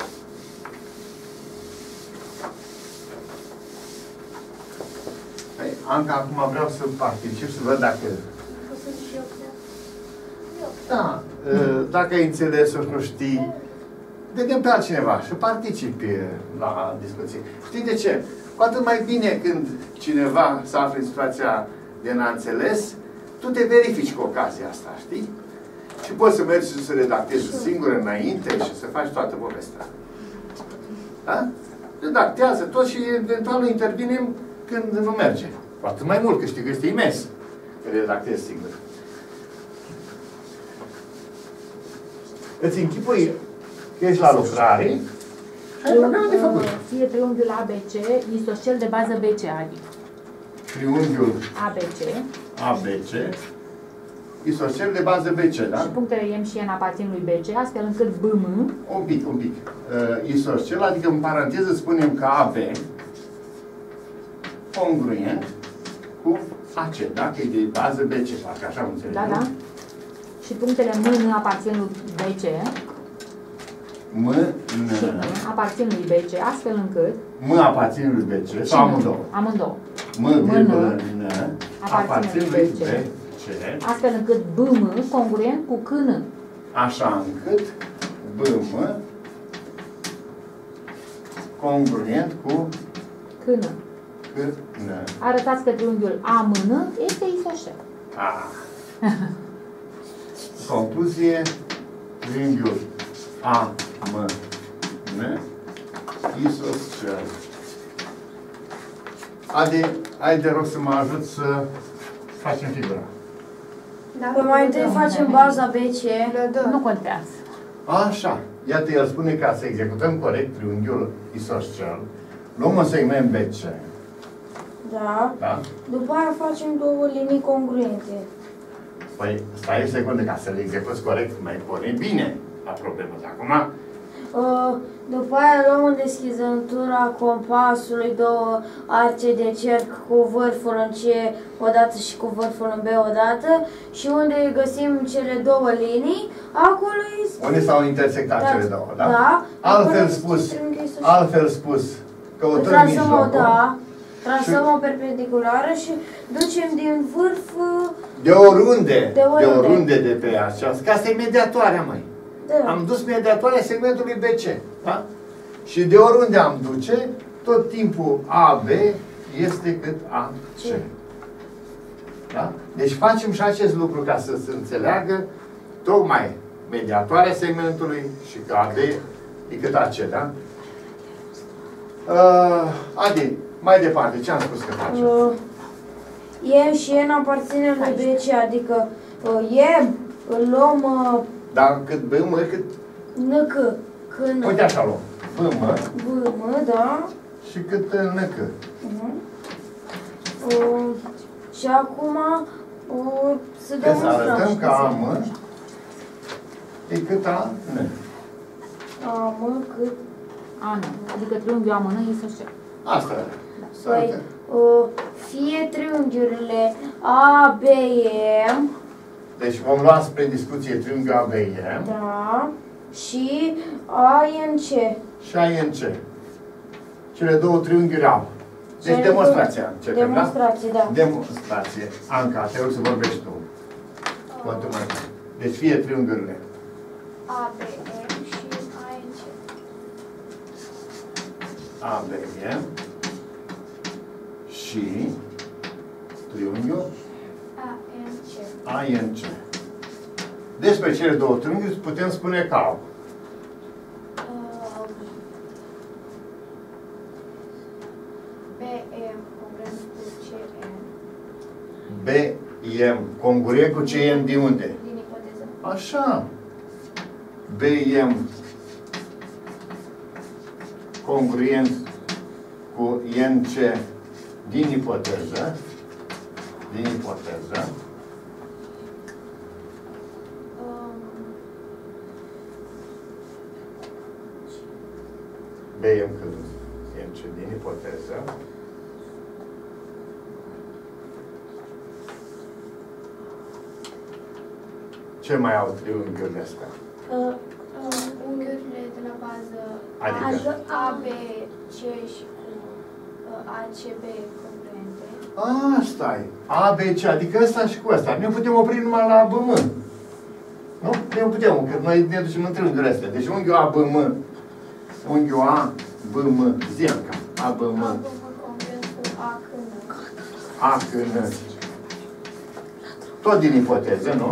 B: Anca, acum vreau să particip, să văd dacă... Da, dacă ai înțeles sau nu știi, vedem pe altcineva și participi la discuții. Știi de ce? Cu atât mai bine când cineva se află în situația de n-a înțeles, tu te verifici cu ocazia asta, știi? Și poți să mergi și să redactezi singur înainte și să faci toată povestea. Da? Redactează tot și eventual intervenim când nu merge. Cu atât mai mult, că știi că este imens. Redactezi singur. Îți închipui că ești la lucrare și ai probleme de făcut.
C: Fie triunghiul ABC, isoscel de bază BC, adică.
B: Triunghiul
C: ABC,
B: isoscel de bază BC, da?
C: și punctele M și N aparțin lui BC, astfel încât BM...
B: Un pic. Isoscel, adică în paranteză spunem că AB congruent cu AC, da? Că e de bază BC, parcă așa am înțeles.
C: Da. Și punctele MN aparțin lui BC. Și N aparțin lui BC, astfel încât...
B: M aparțin lui BC, sau amândouă?
C: Amândouă.
B: N
C: aparțin lui BC, astfel încât BM congruent cu CN.
B: Așa încât BM congruent cu
C: CN.
B: CN.
C: Arătați că triunghiul AMN este isoscel.
B: Concluzie, triunghiul AMN isoscel. Adi, hai de rog să mă ajut să facem figura.
E: Păi mai întâi facem baza BC.
C: Nu contează.
B: Așa. Iată, el spune ca să executăm corect triunghiul isoscel. Luăm un segment BC.
E: Da. După aia facem două linii congruente.
B: Păi, stai o secundă, ca să le execuți corect, mai porni bine la problemă. Acum...
E: După aia luăm în deschizătura compasului două arce de cerc cu vârful în C odată și cu vârful în B odată și unde găsim cele două linii, acolo este...
B: Unde s-au intersectat cele două, da?
E: Da.
B: Altfel spus, căutăm mijlocul.
E: Trasăm o perpendiculară și ducem din vârf...
B: De oriunde de pe aceasta. Că asta e mediatoarea, măi. Da. Am dus mediatoarea segmentului BC. Da? Și de oriunde am duce, tot timpul AB este cât AC. Da? Deci facem și acest lucru ca să se înțeleagă tocmai mediatoarea segmentului și că AB e cât AC, da? Adi, mai departe, ce am spus că facem?
E: E și N aparține lui BC, adică E îl luăm
B: Dar cât B, mă, cât...
E: NC, când
B: Uite așa luăm. B, mă,
E: BM, da?
B: și cât NC.
E: Și acum să
B: Că să
E: demonstrăm.
B: arătăm că AM e cât A, N.
E: AM cât...
C: An. Adică triunghiul amână isoscel.
B: Asta e. Să
E: Păi,
B: arătăm.
E: fie triunghiurile ABM,
B: Deci vom lua spre discuție triunghiul ABM
E: da, și ANC.
B: și ANC. Cele două triunghiuri au. Deci
E: Cele
B: demonstrația începem, da?
E: Demonstrație, da.
B: Demonstrație. Anca, te rog să vorbești tu. Continuăm. Deci fie triunghiurile
F: ABM și ANC.
B: ABM și triunghiul
F: ANC.
B: ANC. Despre cele două triunghiuri putem spune că au
F: BM congruent cu CN
B: BM congruent cu CN de unde?
F: din ipoteză.
B: Așa. BM congruent cu NC din ipoteză. Din ipoteză. BM cât NC din ipoteză. Ce mai au triunghiurile astea?
F: Unghiurile de la bază
B: Adică?
F: ABC și cu ACB congruente.
B: Asta e. ABC, adică ăsta și cu ăsta. Ne putem opri numai la ABM. Nu? Ne putem, că noi ne ducem în triunghiurile astea. Deci unghiul ABM, unghiul ABM, Zianca, ABM,
F: ABM congruent cu ACN.
B: ACN. Tot din ipoteză, nu?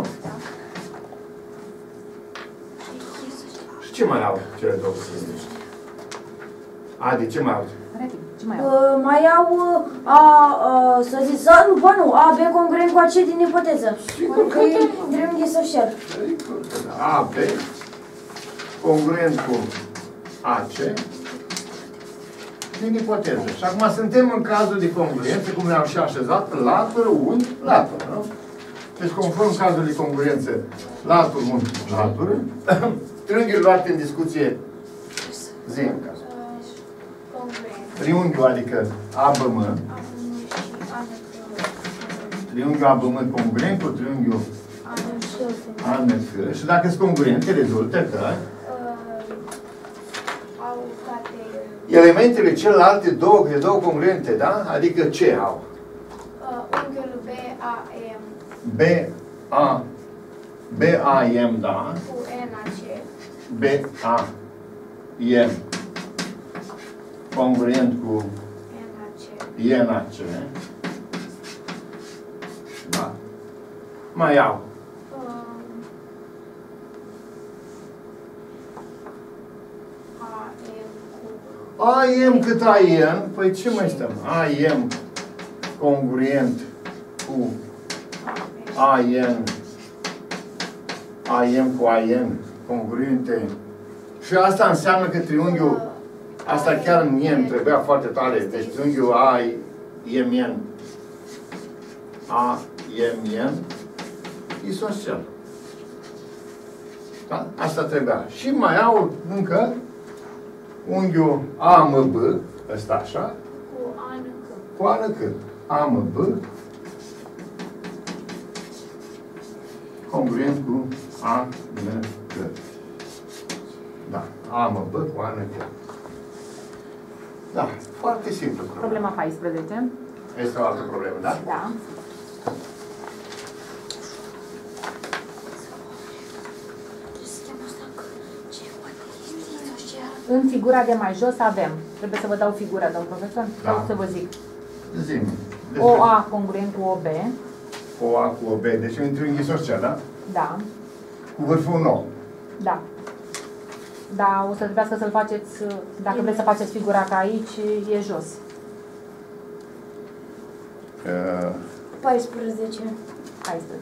B: Și ce mai au cele două triunghiuri? Adi, ce mai au?
C: Repede, ce mai au?
E: Mai au să zic, nu, bă, nu, AB congruent cu AC din ipoteză. Că e triunghi social.
B: AB congruent cu AC din ipoteză. Și acum suntem în cazul de congruență, cum le-am și așezat, latură, unghi, latură, nu? Deci, conform cazului de congruență, latură, unghi, latură, triunghiul luat în discuție, zi în caz.
F: Congruent.
B: Triunghiul, adică ABM,
F: ABM și ANC.
B: triunghiul ABM congruent cu triunghiul ANC, și dacă sunt congruente, rezultă că
F: Au toate
B: elementele celelalte două congruente, da? Adică ce au?
F: unghiul BAM
B: BAM, da?
F: cu NAC.
B: BAM congruent cu NAC. Da. Mai au. AM cât AM, păi ce mai stăm? AM congruent cu AM cu AM congruente. Și asta înseamnă că triunghiul, asta chiar mie îmi trebuia foarte tare, deci triunghiul AMN isoscel. Da? Asta trebuia. Și mai au încă unghiul AMB, ăsta așa,
F: Cu ANC.
B: cu ANC. AMB congruent cu ANC. Da, AMB cu ANC. Da, foarte simplu.
C: Problema 14.
B: Este o altă problemă, da?
C: Da. În figura de mai jos avem. Trebuie să vă dau figura, domn profesor?
B: Da.
C: Sau să vă zic?
B: Zi-mi.
C: OA congruent cu OB.
B: OA cu OB. Deci un triunghi isoscel, da?
C: Da.
B: Cu vârful nou.
C: Da. Da, o să trebuiască să-l faceți, dacă vreți să faceți figura ca aici, e jos.
E: 14.
C: 14.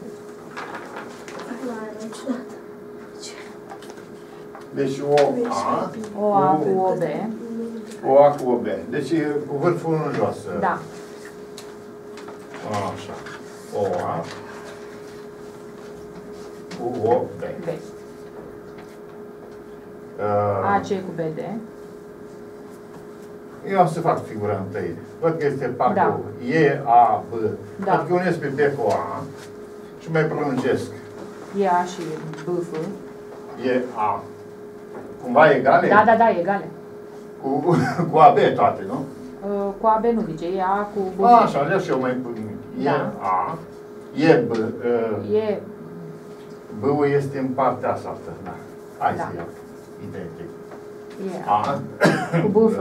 B: Deci OA.
C: OA cu OB.
B: OA cu OB. Deci cu vârful în jos.
C: Da.
B: Așa. OA cu OB.
C: B. AC cu BD.
B: Eu am să fac figura întâi. Văd că este parcul
C: Da.
B: E, A, B.
C: Da.
B: Adică unesc pe B cu A și mai prelungesc.
C: E A și BF.
B: E, A. Cumva egale?
C: Da, da, da, egale.
B: Cu AB toate, nu?
C: Cu AB nu zice, e A cu BF.
B: Așa, le și eu mai pun. E,
C: Da.
B: A. E, B.
C: E,
B: B-ul este în partea asta. Da. Hai
C: Da.
B: să iau. Identic.
C: e
B: A.
C: cu BF.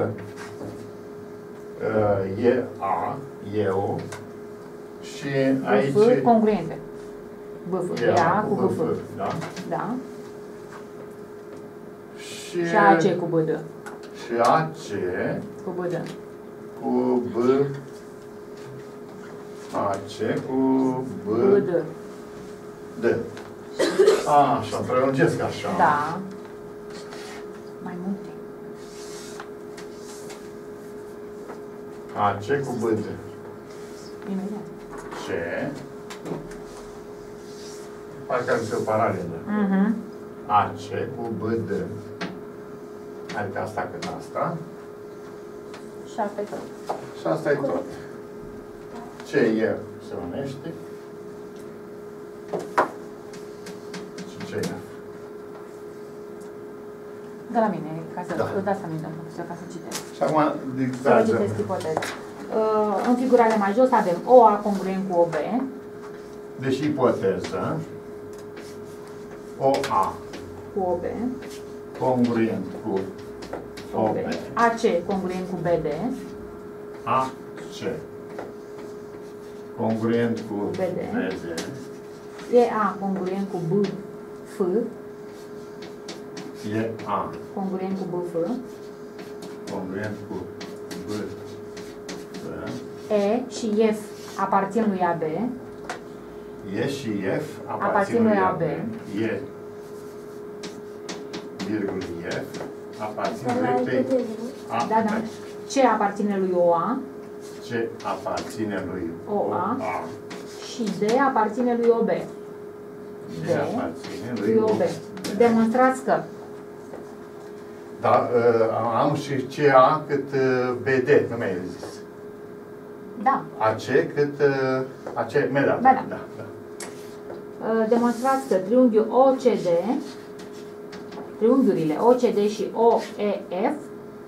B: E, A. Eu. Și aici...
C: BF congruente. BF. E A cu BF.
B: Da.
C: Da.
B: Și
C: Și AC cu BD.
B: Și AC
C: Cu BD.
B: cu B. AC cu B.
C: BD.
B: D. Așa, prelungesc așa.
C: Da. Mai multe.
B: AC cu B. D.
C: Imediat.
B: C. Parcă ar fi o paralelă.
C: Mhm.
B: AC cu B. D. Adică asta cât asta.
C: Și asta e tot.
B: Și asta e tot. Ce e se unește. Și ce e?
C: De la mine, ca să
B: Da.
C: dați aminte, ca să citesc.
B: Și acum
C: Să vă
B: dictează.
C: citesc ipoteză. În figurare mai jos avem OA congruent cu OB.
B: Deci ipoteză. OA
C: Cu OB.
B: congruent cu OB.
C: AC congruent cu BD.
B: AC congruent cu
C: BD.
B: BD.
C: EA congruent cu BF.
B: EA
C: Congruent cu BF.
B: congruent cu B.
C: E și F aparțin lui AB.
B: E și F
C: Aparțin lui AB.
B: E virgul F aparțin
A: Dar la
B: lui
A: ipoteză,
B: A.
C: Da, da. C aparține lui OA
B: Ce aparține lui
C: OA. și D aparține lui OB.
B: D aparține
C: Lui
B: lui
C: OB. Demonstrați că
B: Da, am și CA cât BD, nu mi-ai zis.
C: da,
B: AC cât AC, da,
C: Da, da.
B: da.
C: demonstrați că triunghiul OCD, triunghiurile OCD și OEF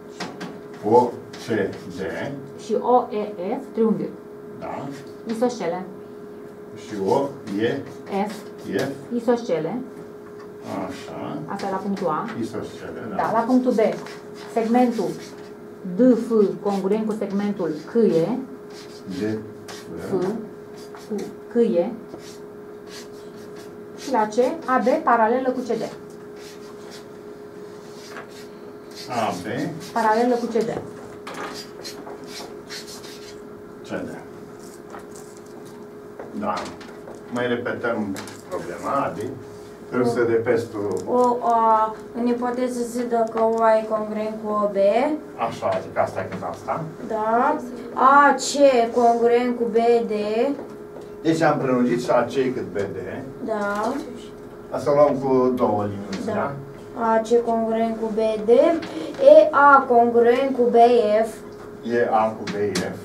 B: OCD,
C: și OEF, triunghiuri
B: da,
C: isoscele,
B: și OE,
C: F,
B: F,
C: isoscele,
B: așa,
C: asta e la punctul A.
B: isoscele,
C: Da, la punctul B, segmentul DF congruent cu segmentul CE,
B: D,
C: F cu CE, și la C, AB paralelă cu CD.
B: AB,
C: Paralelă cu CD.
B: CD. Da. Mai repetăm problema, Adi. Trebuie să repezi tu,
E: În ipoteză se dă că OA e congruent cu OB.
B: așa, adică asta e cât asta.
E: Da. AC congruent cu BD.
B: Deci am prelungit și AC cât BD.
E: Da.
B: Asta o luăm cu două linii,
E: Da.
B: da?
E: AC congruent cu BD. EA congruent cu BF.
B: E A cu BF.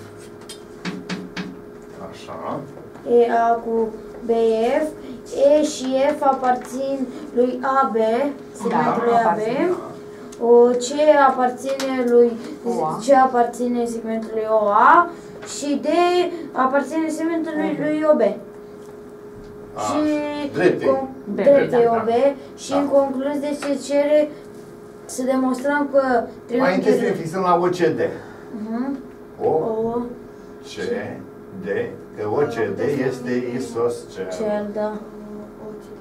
B: Așa.
E: EA cu BF. E și F aparțin lui AB, segmentului AB.
C: aparțin.
E: C aparține lui
C: OA.
E: C aparține segmentului OA și D aparține segmentului lui OB. Și
B: drepte.
E: drepte
C: da.
E: OB și
B: Da.
E: în concluzie se cere să demonstrăm că
B: Mai întâi să ne
E: triunghiul
B: fixăm la OCD. O,
E: O
B: OCD, că OCD este isoscel.
E: Cel, da.
D: OCD.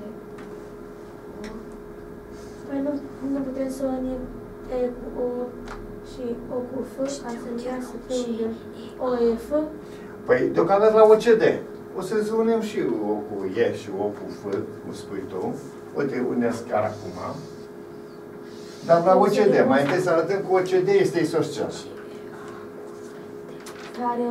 A: Păi nu putem să unim E cu O și O cu F, ca să ne iasă triunghiul OF.
B: Păi, deocamdată la OCD. O să unem și O cu E și O cu F, cum spui tu. Uite, unesc chiar acum. Dar la OCD, mai întâi să arătăm că OCD este isoscel.
A: Care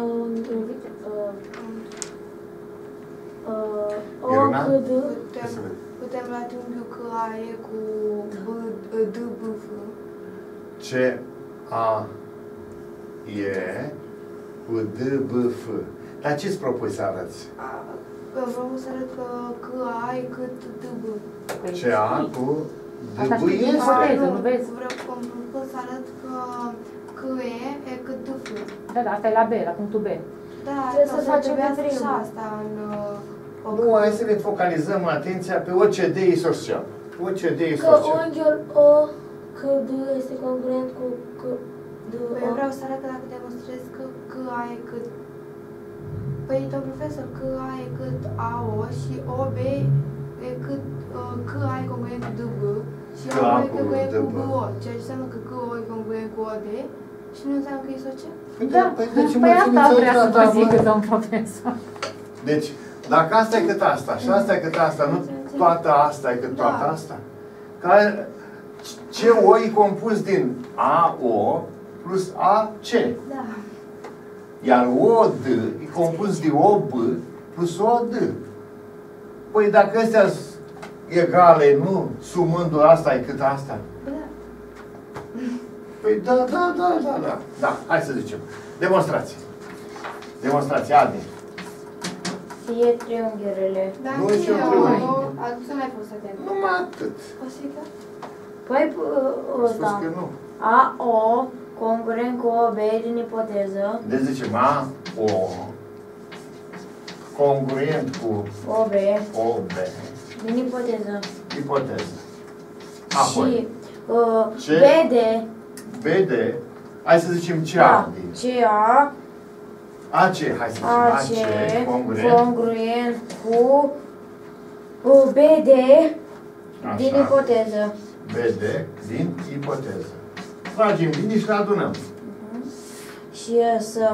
A: O
B: Irina?
A: cât D.
D: Putem lua triunghiul CAE cu DBF.
B: C, A, E, cu D, B, F. Dar ce-ți propui să arăți?
D: Vreau să arăt că CAE cât DB.
B: C, A, cu D,
C: Asta
B: B
C: știi din
B: este.
C: ipoteză, nu vezi?
D: Vreau să arăt că CE e cât DF.
C: Da, da, asta e la B, la punctul B.
D: Da,
A: Trebuie să facem
D: trebuia
A: pe
D: și
A: triunghi.
D: asta în...
B: Nu, hai să ne focalizăm atenția pe OCD isoscel. OCD
A: Că
B: isoscel.
A: unghiul O, că D este congruent cu D,
D: Păi eu
A: O.
D: vreau să arăt că dacă demonstrez că CA e cât... Păi, domn profesor, CA e cât AO și OB e cât CA e congruent cu DB și
B: CA
D: OB e
B: cu
D: congruent cu
B: DB.
D: BO, ceea ce înseamnă că CO e congruent cu OD și nu înseamnă că e isoscel?
C: Da,
B: Păi de ce
C: păi
B: mă
C: asta
B: țineți
C: vrea să
B: aici la
C: vă zic,
B: tabă?
C: domn profesor.
B: Deci, dacă asta e cât asta și asta e cât asta, nu toată asta e cât toată asta. Care, CO e compus din AO plus AC.
D: Da.
B: Iar OD e compus din OB plus OD. Păi dacă astea sunt egale, nu sumându asta e cât asta.
D: Da.
B: Păi da. Da, hai să zicem. Demonstrație. Demonstrație, Adi.
E: Fie triunghiurile.
D: Dar
B: Nu e și o
D: eu,
B: triunghi.
D: să n-ai fost atent.
B: Numai atât.
D: Posibil?
E: Păi
B: Am spus
E: ăsta.
B: că nu.
E: AO congruent cu OB din ipoteză.
B: Deci zicem AO congruent cu
E: OB
B: OB,
E: din ipoteză.
B: ipoteză.
E: Și
B: Apoi, Ce?
E: BD.
B: BD, hai să zicem ce
E: Da.
B: Adi.
E: CA
B: AC, hai să zicem AC, congruent.
E: congruent cu BD din
B: Așa,
E: ipoteză.
B: BD din ipoteză. Tragem linii și le adunăm.
E: Și să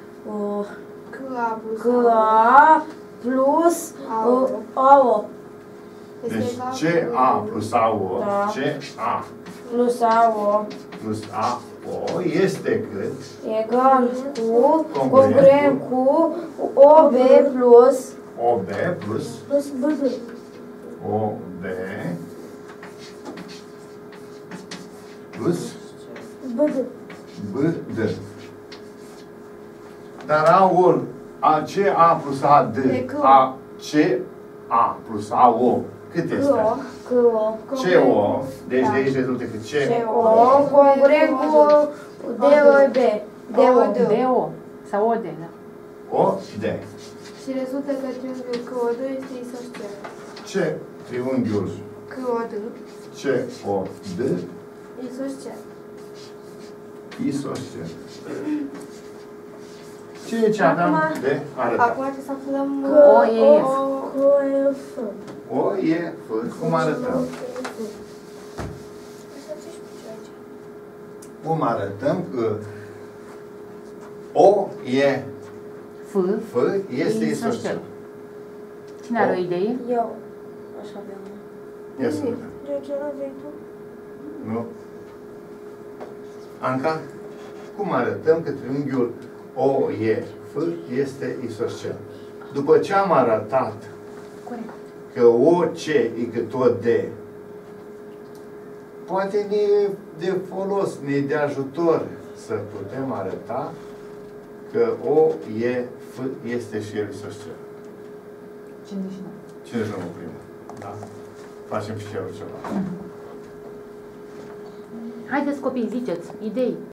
D: CA plus
E: CA plus
D: AO.
E: AO
B: Deci CA plus AO,
E: Da.
B: CA
E: plus AO
B: plus AO este cât?
E: egal cu
B: Congruent
E: congruent cu OB plus
B: OB plus
A: Plus BD.
B: OB plus
A: BD.
B: BD. Dar AO, CA plus AD,
D: E C.
B: CA plus AO, cât este?
E: CO
B: CO, deci de aici rezultă că
E: CO congruent cu DOB DOD
C: DO sau OD, da.
B: OD.
D: Și rezultă că triunghiul COD este isoscel.
B: Ce triunghiul
D: COD
B: COD
D: isoscel.
B: isoscel. Ce aveam de arătat?
D: Acum trebuie să aflăm
C: OEF.
A: OF.
B: O, E, F. Cum arătăm? Cum arătăm că O, E,
C: F.
B: F este isoscel.
C: Cine are o idee?
E: Eu așa aveam.
B: Ia să vedem.
A: De ce n-aveai tu?
B: Nu? Anca? Cum arătăm că triunghiul OEF este isoscel? După ce am arătat
C: Corect.
B: că OC e cât OD, poate ne e de folos, ne e de ajutor să putem arăta că OEF este și el isoscel.
C: Cine și noi.
B: Cine să mă primă? Da? Facem și eu ceva.
C: Haideți copii, ziceți, idei.